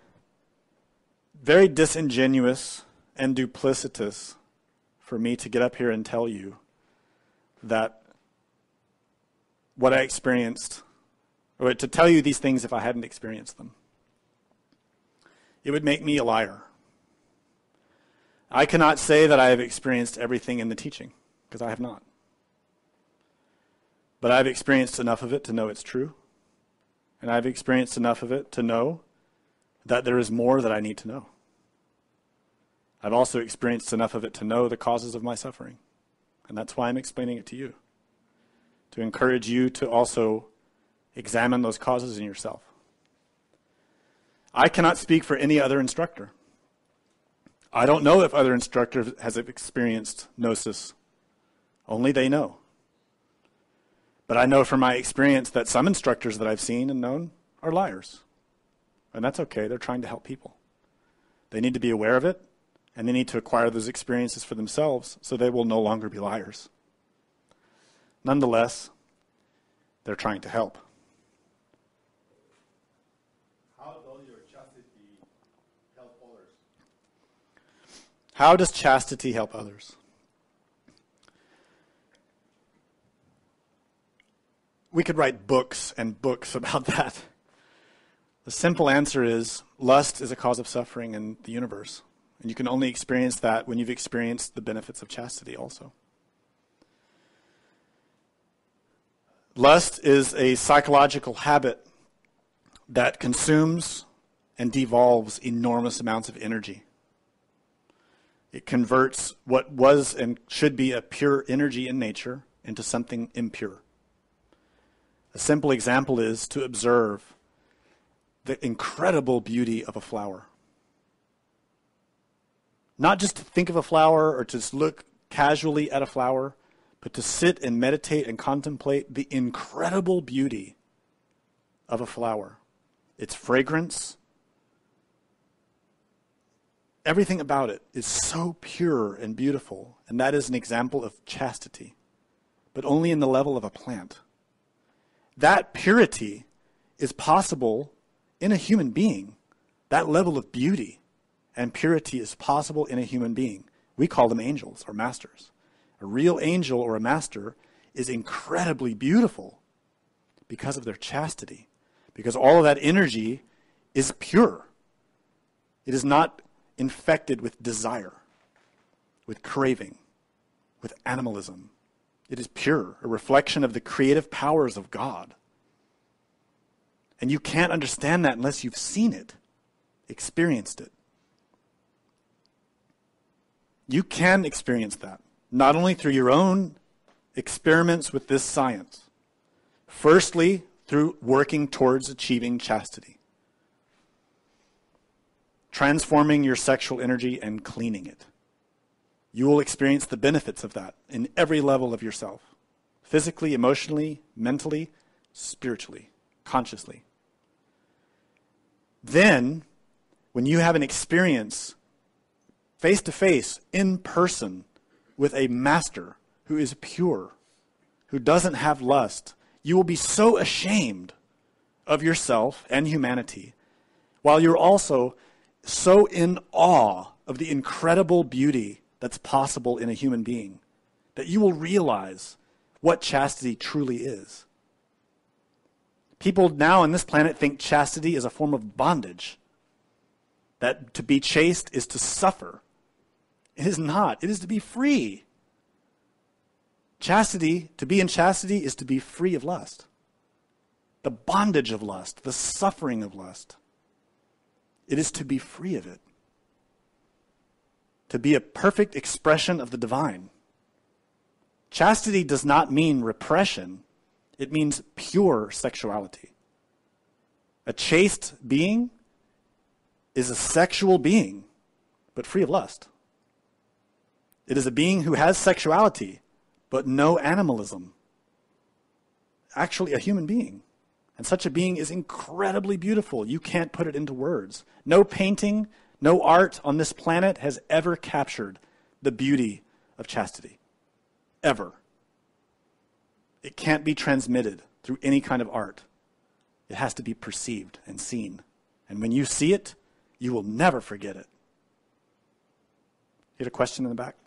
S2: very disingenuous and duplicitous for me to get up here and tell you that what I experienced, or to tell you these things if I hadn't experienced them. It would make me a liar. I cannot say that I have experienced everything in the teaching, because I have not. But I've experienced enough of it to know it's true. And I've experienced enough of it to know that there is more that I need to know. I've also experienced enough of it to know the causes of my suffering. And that's why I'm explaining it to you. To encourage you to also examine those causes in yourself. I cannot speak for any other instructor. I don't know if other instructors has experienced gnosis. Only they know. But I know from my experience that some instructors that I've seen and known are liars. And that's okay. They're trying to help people. They need to be aware of it, and they need to acquire those experiences for themselves so they will no longer be liars. Nonetheless, they're trying to help.
S3: How
S2: How does chastity help others? We could write books and books about that. The simple answer is lust is a cause of suffering in the universe. And you can only experience that when you've experienced the benefits of chastity also. Lust is a psychological habit that consumes and devolves enormous amounts of energy. It converts what was and should be a pure energy in nature into something impure. A simple example is to observe the incredible beauty of a flower. Not just to think of a flower or to look casually at a flower, but to sit and meditate and contemplate the incredible beauty of a flower. Its fragrance, everything about it is so pure and beautiful, and that is an example of chastity, but only in the level of a plant. That purity is possible in a human being. That level of beauty and purity is possible in a human being. We call them angels or masters. A real angel or a master is incredibly beautiful because of their chastity, because all of that energy is pure. It is not infected with desire, with craving, with animalism. It is pure, a reflection of the creative powers of God. And you can't understand that unless you've seen it, experienced it. You can experience that, not only through your own experiments with this science. Firstly, through working towards achieving chastity. Transforming your sexual energy and cleaning it. You will experience the benefits of that in every level of yourself. Physically, emotionally, mentally, spiritually, consciously. Then, when you have an experience face to face, in person, with a master who is pure, who doesn't have lust, you will be so ashamed of yourself and humanity, while you're also so in awe of the incredible beauty that's possible in a human being, that you will realize what chastity truly is. People now on this planet think chastity is a form of bondage, that to be chaste is to suffer. It is not. It is to be free. Chastity, to be in chastity, is to be free of lust. The bondage of lust, the suffering of lust. It is to be free of it. To be a perfect expression of the divine. Chastity does not mean repression. It means pure sexuality. A chaste being is a sexual being, but free of lust. It is a being who has sexuality, but no animalism. Actually, a human being. And such a being is incredibly beautiful. You can't put it into words. No painting, no art on this planet has ever captured the beauty of chastity. Ever. It can't be transmitted through any kind of art. It has to be perceived and seen. And when you see it, you will never forget it. You had a question in the back?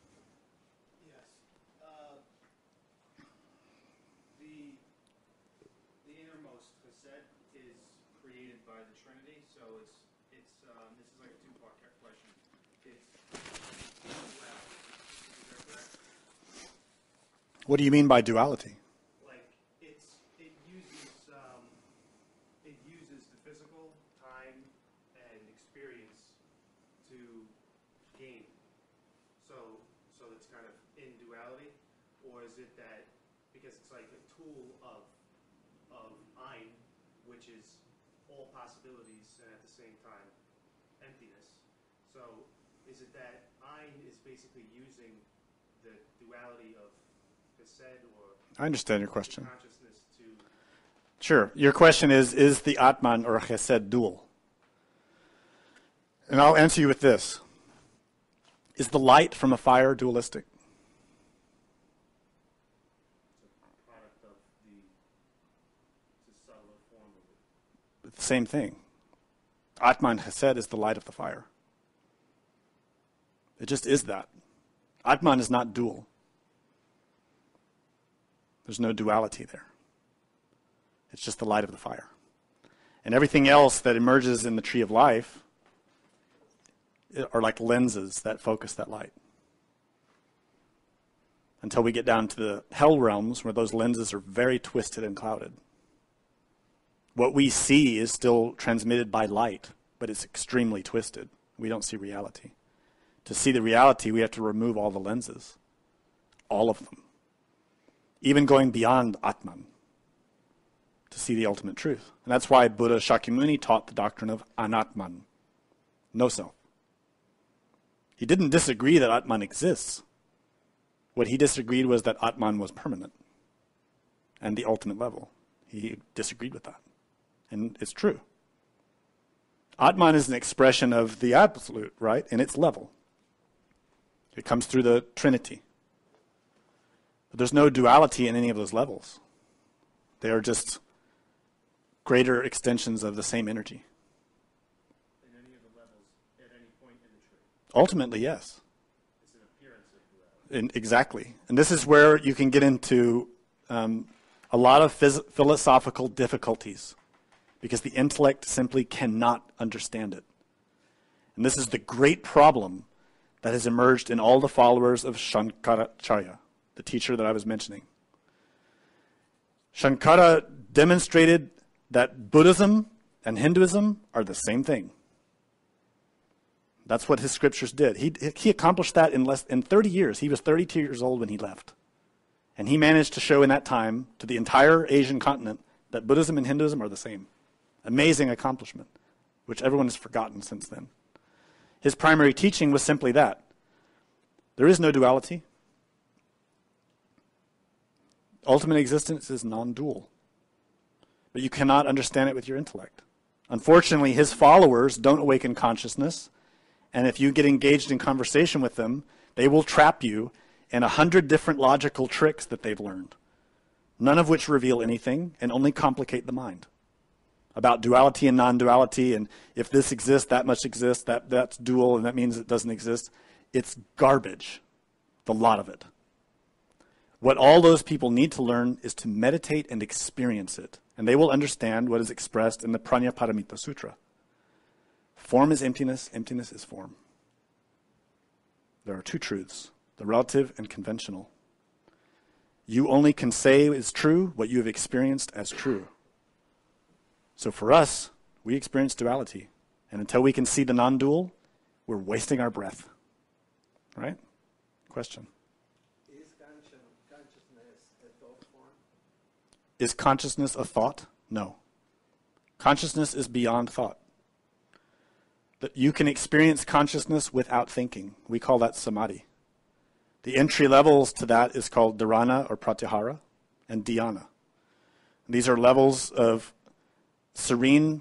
S4: The innermost chesed is created by the Trinity, so it's this is like a two-part question. It's duality. Is that correct?
S2: What do you mean by duality?
S4: Like it uses the physical time and experience to gain. So it's kind of in duality, or is it that because it's like a tool of Ein, which is all possibilities and at the same time emptiness. So is it that Ein is basically using the duality of Chesed or
S2: I understand your question.
S4: consciousness to
S2: Sure. Your question is the Atman or Chesed dual? And I'll answer you with this. Is the light from a fire dualistic?
S4: product of the subtler form of it?
S2: The same thing. Atman Chesed is the light of the fire. It just is that. Atman is not dual. There's no duality there. It's just the light of the fire. And everything else that emerges in the tree of life are like lenses that focus that light. Until we get down to the hell realms where those lenses are very twisted and clouded. What we see is still transmitted by light, but it's extremely twisted. We don't see reality. To see the reality, we have to remove all the lenses. All of them. Even going beyond Atman to see the ultimate truth. And that's why Buddha Shakyamuni taught the doctrine of Anatman. No self. He didn't disagree that Atman exists. What he disagreed was that Atman was permanent and the ultimate level. He disagreed with that. And it's true. Atman is an expression of the absolute, right, in its level. It comes through the Trinity. But there's no duality in any of those levels. They are just greater extensions of the same energy.
S4: In any of the levels, at any point in the tree?
S2: Ultimately, yes.
S4: It's an appearance of duality.
S2: Exactly. And this is where you can get into a lot of philosophical difficulties because the intellect simply cannot understand it. And this is the great problem that has emerged in all the followers of Shankaracharya, the teacher that I was mentioning. Shankara demonstrated that Buddhism and Hinduism are the same thing. That's what his scriptures did. He accomplished that in 30 years. He was 32 years old when he left. And he managed to show in that time to the entire Asian continent that Buddhism and Hinduism are the same. Amazing accomplishment, which everyone has forgotten since then. His primary teaching was simply that. There is no duality. Ultimate existence is non-dual. But you cannot understand it with your intellect. Unfortunately, his followers don't awaken consciousness, and if you get engaged in conversation with them, they will trap you in 100 different logical tricks that they've learned, none of which reveal anything and only complicate the mind. About duality and non-duality, and if this exists, that must exist, that's dual, and that means it doesn't exist. It's garbage, the lot of it. What all those people need to learn is to meditate and experience it, and they will understand what is expressed in the Prajnaparamita Sutra. Form is emptiness, emptiness is form. There are two truths, the relative and conventional. You only can say is true what you have experienced as true. So for us, we experience duality. And until we can see the non-dual, we're wasting our breath. Right? Question.
S5: Is consciousness a thought form?
S2: Is consciousness a thought? No. Consciousness is beyond thought. That you can experience consciousness without thinking. We call that samadhi. The entry levels to that is called dharana or pratyahara and dhyana. These are levels of serene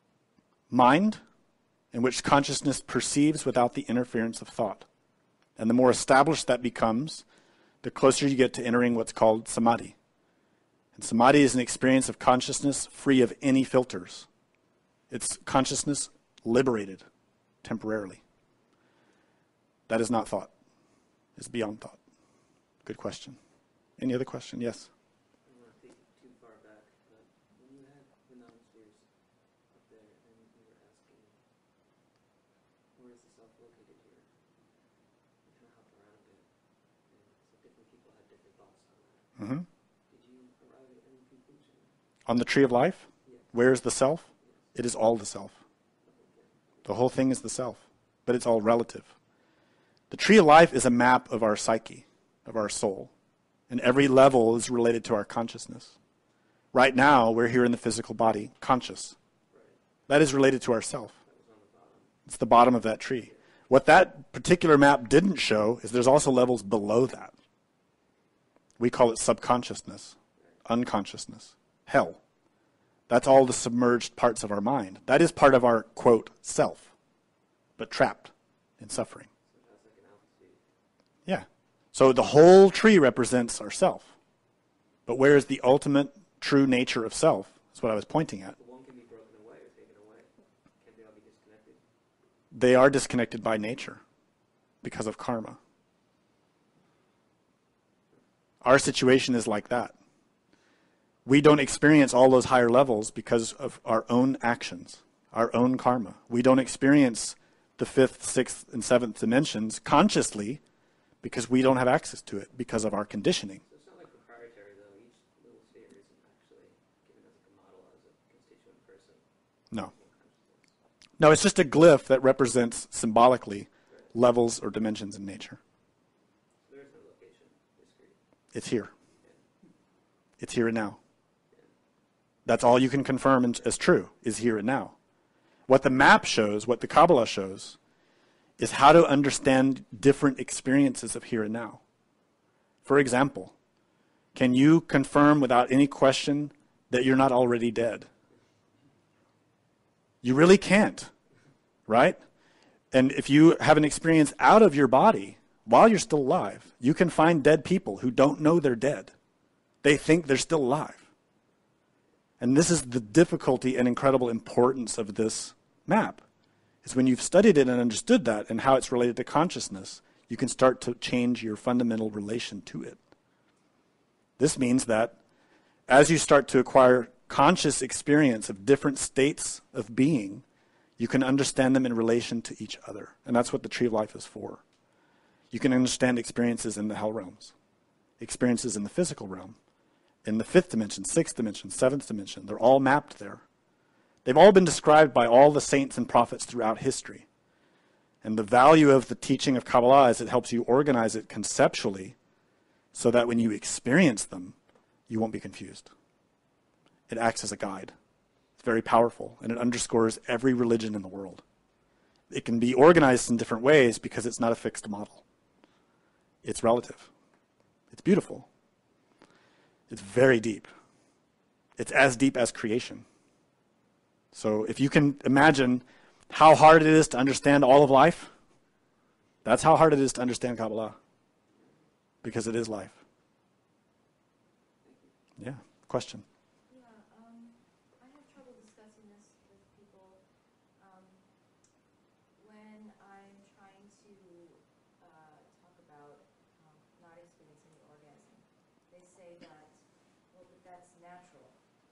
S2: mind in which consciousness perceives without the interference of thought. And the more established that becomes, the closer you get to entering what's called samadhi. And samadhi is an experience of consciousness free of any filters. It's consciousness liberated temporarily. That is not thought. It's beyond thought. Good question. Any other question? Yes?
S5: I don't want to take it too far back, but when you had the non-spheres up there and you were asking, where is the self located here? You kind of hopped around a bit. And so different people had different thoughts on that.
S2: Mm-hmm.
S5: Did you arrive at any conclusion?
S2: On the tree of life?
S5: Yes.
S2: Where is the self?
S5: Yes.
S2: It is all the self.
S5: The
S2: The
S5: whole thing.
S2: whole thing is the self, but it's all relative. The tree of life is a map of our psyche, of our soul, and every level is related to our consciousness. Right now, we're here in the physical body, conscious.
S5: Right.
S2: That is related to ourself.
S5: That was on the bottom.
S2: It's the bottom of that tree. What that particular map didn't show is there's also levels below that. We call it subconsciousness, unconsciousness, hell. That's all the submerged parts of our mind. That is part of our, quote, self, but trapped in suffering.
S5: So that's like an altitude.
S2: Yeah. So the whole tree represents ourself. But where is the ultimate true nature of self? That's what I was pointing at.
S5: The one can be broken away or taken away. Can't they all be disconnected?
S2: They are disconnected by nature. because of karma. Our situation is like that. We don't experience all those higher levels because of our own actions, our own karma. We don't experience the 5th, 6th, and 7th dimensions consciously because we don't have access to it because of our conditioning.
S5: So it's not like proprietary, though. Each little sphere isn't actually given as like a model as a constituent person.
S2: No. No, it's just a glyph that represents symbolically levels or dimensions in nature.
S5: There is no location, discrete.
S2: It's here. It's here and now. That's all you can confirm as true, is here and now. What the map shows, what the Kabbalah shows, is how to understand different experiences of here and now. For example, can you confirm without any question that you're not already dead? You really can't, right? And if you have an experience out of your body while you're still alive, you can find dead people who don't know they're dead. They think they're still alive. And this is the difficulty and incredible importance of this map. Is when you've studied it and understood that and how it's related to consciousness, you can start to change your fundamental relation to it. This means that as you start to acquire conscious experience of different states of being, you can understand them in relation to each other. And that's what the Tree of Life is for. You can understand experiences in the hell realms, experiences in the physical realm, in the 5th dimension, 6th dimension, 7th dimension. They're all mapped there. They've all been described by all the saints and prophets throughout history. And the value of the teaching of Kabbalah is it helps you organize it conceptually so that when you experience them, you won't be confused. It acts as a guide. It's very powerful, and it underscores every religion in the world. It can be organized in different ways because it's not a fixed model. It's relative. It's beautiful. It's very deep. It's as deep as creation. So if you can imagine how hard it is to understand all of life, that's how hard it is to understand Kabbalah. Because it is life. Yeah, question.
S6: Yeah, I have trouble discussing this with people when I'm trying to talk about not experiencing the orgasm. They say that, well, that that's natural.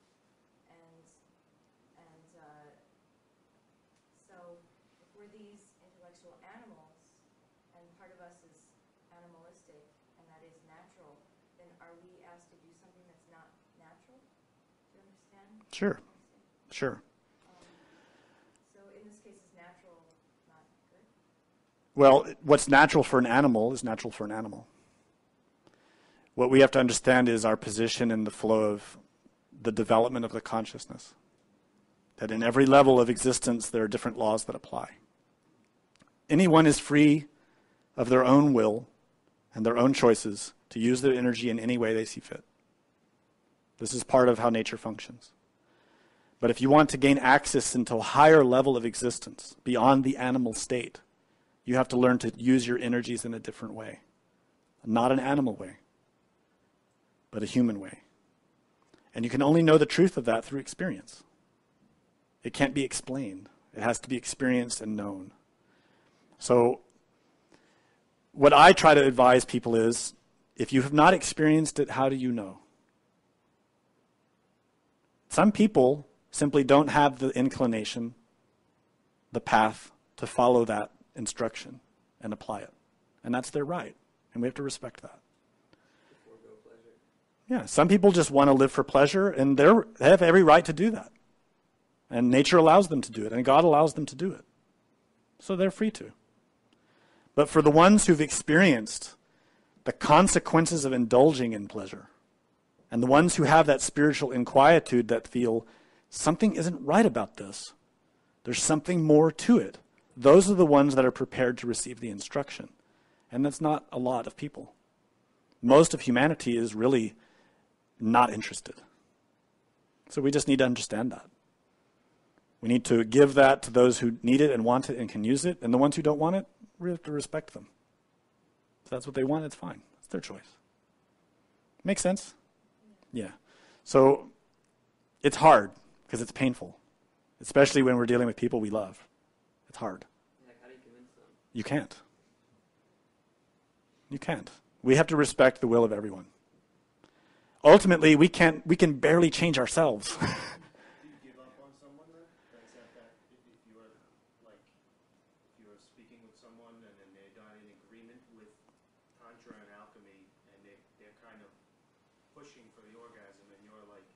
S6: So if we're these intellectual animals, and part of us is animalistic, and that is natural, then are we asked to do something that's not natural? Do you understand?
S2: Sure. Sure.
S6: So in this case, is natural not good?
S2: Well, what's natural for an animal is natural for an animal. What we have to understand is our position in the flow of the development of the consciousness. That in every level of existence, there are different laws that apply. Anyone is free of their own will and their own choices to use their energy in any way they see fit. This is part of how nature functions. But if you want to gain access into a higher level of existence, beyond the animal state, you have to learn to use your energies in a different way. Not an animal way, but a human way. And you can only know the truth of that through experience. It can't be explained. It has to be experienced and known. So what I try to advise people is, if you have not experienced it, how do you know? Some people simply don't have the inclination, the path to follow that instruction and apply it. And that's their right. And we have to respect that. Yeah, some people just want to live for pleasure, and they have every right to do that. And nature allows them to do it, and God allows them to do it. So they're free to. But for the ones who've experienced the consequences of indulging in pleasure, and the ones who have that spiritual inquietude that feel something isn't right about this, there's something more to it, those are the ones that are prepared to receive the instruction. And that's not a lot of people. Most of humanity is really not interested. So we just need to understand that. We need to give that to those who need it and want it and can use it, and the ones who don't want it, we have to respect them. If that's what they want, it's fine. It's their choice. Make sense? Yeah. So it's hard because it's painful, especially when we're dealing with people we love. It's hard.
S5: Like, how do you convince them?
S2: You can't. You can't. We have to respect the will of everyone. Ultimately, we can barely change ourselves.
S4: Do you give up on someone then? That's that if you were like if you were speaking with someone and then they're not in agreement with Tantra and alchemy and they're kind of pushing for the orgasm and you're like,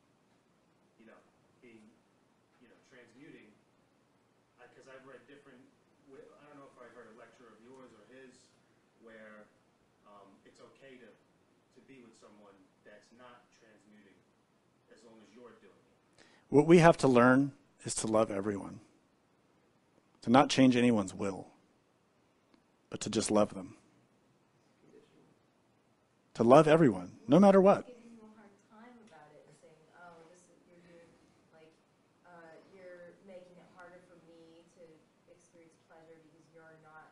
S4: being, transmuting. Because I've read different, I don't know if I heard a lecture of yours or his where it's okay to be with someone that's not transmuting as long as you're doing it.
S2: What we have to learn is to love everyone. To not change anyone's will, but to just love them. To love everyone, no matter what.
S6: Giving you a hard time about it and saying, oh, you're making it harder for me to experience pleasure because you're not,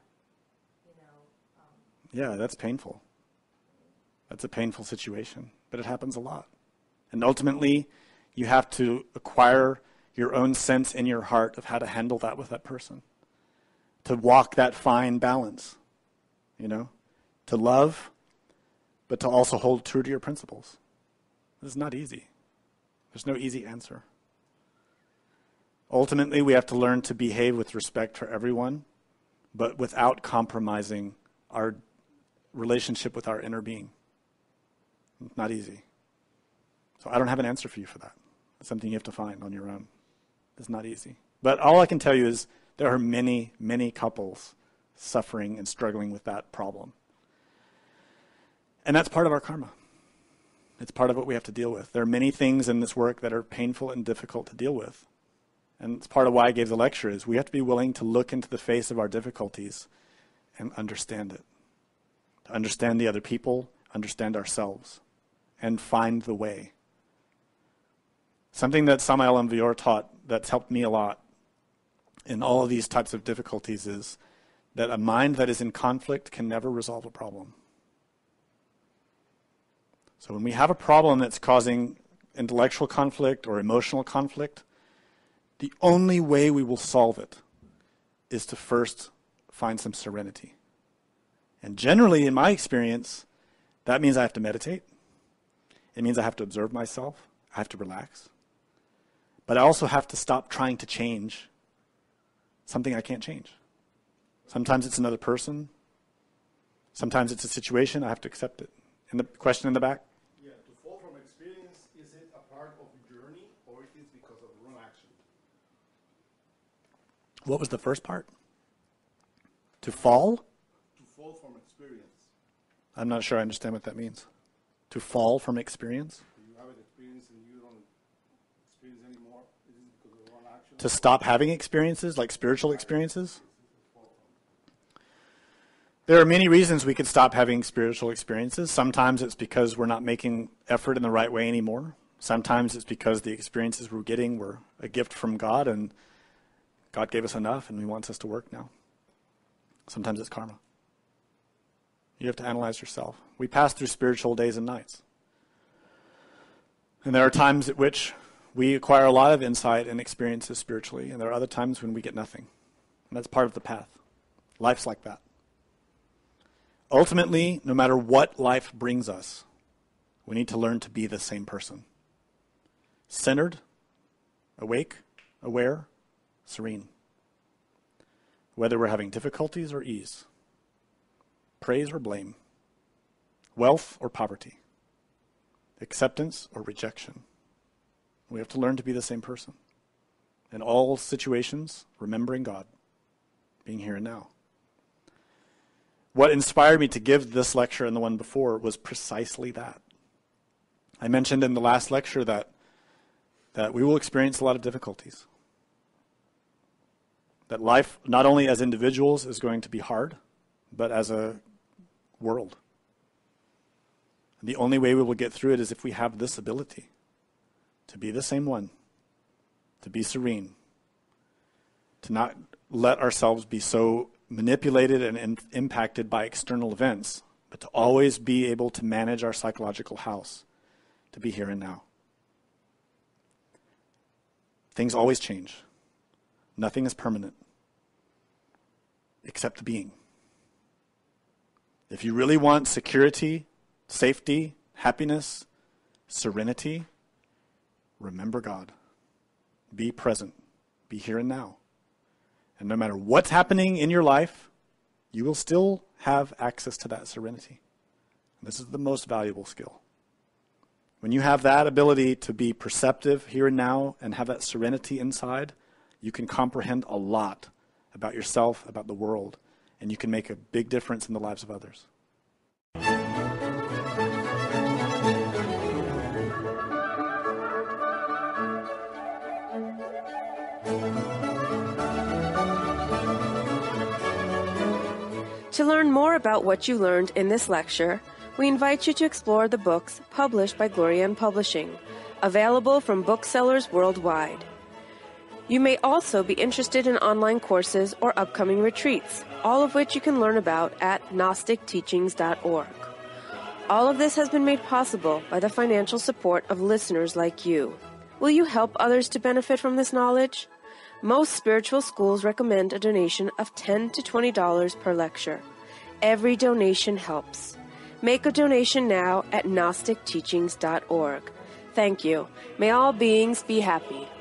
S2: Yeah, that's painful. That's a painful situation, but it happens a lot. And ultimately, you have to acquire your own sense in your heart of how to handle that with that person. To walk that fine balance, to love, but to also hold true to your principles. This is not easy. There's no easy answer. Ultimately, we have to learn to behave with respect for everyone, but without compromising our relationship with our inner being. It's not easy. So I don't have an answer for you for that. It's something you have to find on your own. It's not easy. But all I can tell you is there are many, many couples suffering and struggling with that problem. And that's part of our karma. It's part of what we have to deal with. There are many things in this work that are painful and difficult to deal with. And it's part of why I gave the lecture is we have to be willing to look into the face of our difficulties and understand it. To understand the other people, understand ourselves, and find the way. Something that Samael Aun Weor taught that's helped me a lot in all of these types of difficulties is that a mind that is in conflict can never resolve a problem. So when we have a problem that's causing intellectual conflict or emotional conflict, the only way we will solve it is to first find some serenity. And generally, in my experience, that means I have to meditate. It means I have to observe myself. I have to relax. But I also have to stop trying to change something I can't change. Sometimes it's another person. Sometimes it's a situation. I have to accept it. And the question in the back?
S3: Yeah, to fall from experience, is it a part of the journey or it is because of wrong action?
S2: What was the first part? To fall?
S3: To fall from experience.
S2: I'm not sure I understand what that means. To fall from experience?
S3: You have an experience and you don't experience anymore. Is it because of wrong action?
S2: To stop having experiences, like spiritual experiences? There are many reasons we could stop having spiritual experiences. Sometimes it's because we're not making effort in the right way anymore. Sometimes it's because the experiences we're getting were a gift from God and God gave us enough and He wants us to work now. Sometimes it's karma. You have to analyze yourself. We pass through spiritual days and nights. And there are times at which we acquire a lot of insight and experiences spiritually, and there are other times when we get nothing. And that's part of the path. Life's like that. Ultimately, no matter what life brings us, we need to learn to be the same person. Centered, awake, aware, serene. Whether we're having difficulties or ease, praise or blame, wealth or poverty, acceptance or rejection. We have to learn to be the same person. In all situations, remembering God, being here and now. What inspired me to give this lecture and the one before was precisely that. I mentioned in the last lecture that we will experience a lot of difficulties. That life, not only as individuals, is going to be hard, but as a world. And the only way we will get through it is if we have this ability to be the same one, to be serene, to not let ourselves be so manipulated and impacted by external events, but to always be able to manage our psychological house, to be here and now. Things always change. Nothing is permanent, except the being. If you really want security, safety, happiness, serenity, remember God. Be present. Be here and now. And no matter what's happening in your life, you will still have access to that serenity. This is the most valuable skill. When you have that ability to be perceptive here and now and have that serenity inside, you can comprehend a lot about yourself, about the world, and you can make a big difference in the lives of others.
S1: To learn more about what you learned in this lecture, we invite you to explore the books published by Glorian Publishing, available from booksellers worldwide. You may also be interested in online courses or upcoming retreats, all of which you can learn about at GnosticTeachings.org. All of this has been made possible by the financial support of listeners like you. Will you help others to benefit from this knowledge? Most spiritual schools recommend a donation of $10 to $20 per lecture. Every donation helps. Make a donation now at GnosticTeachings.org. Thank you. May all beings be happy.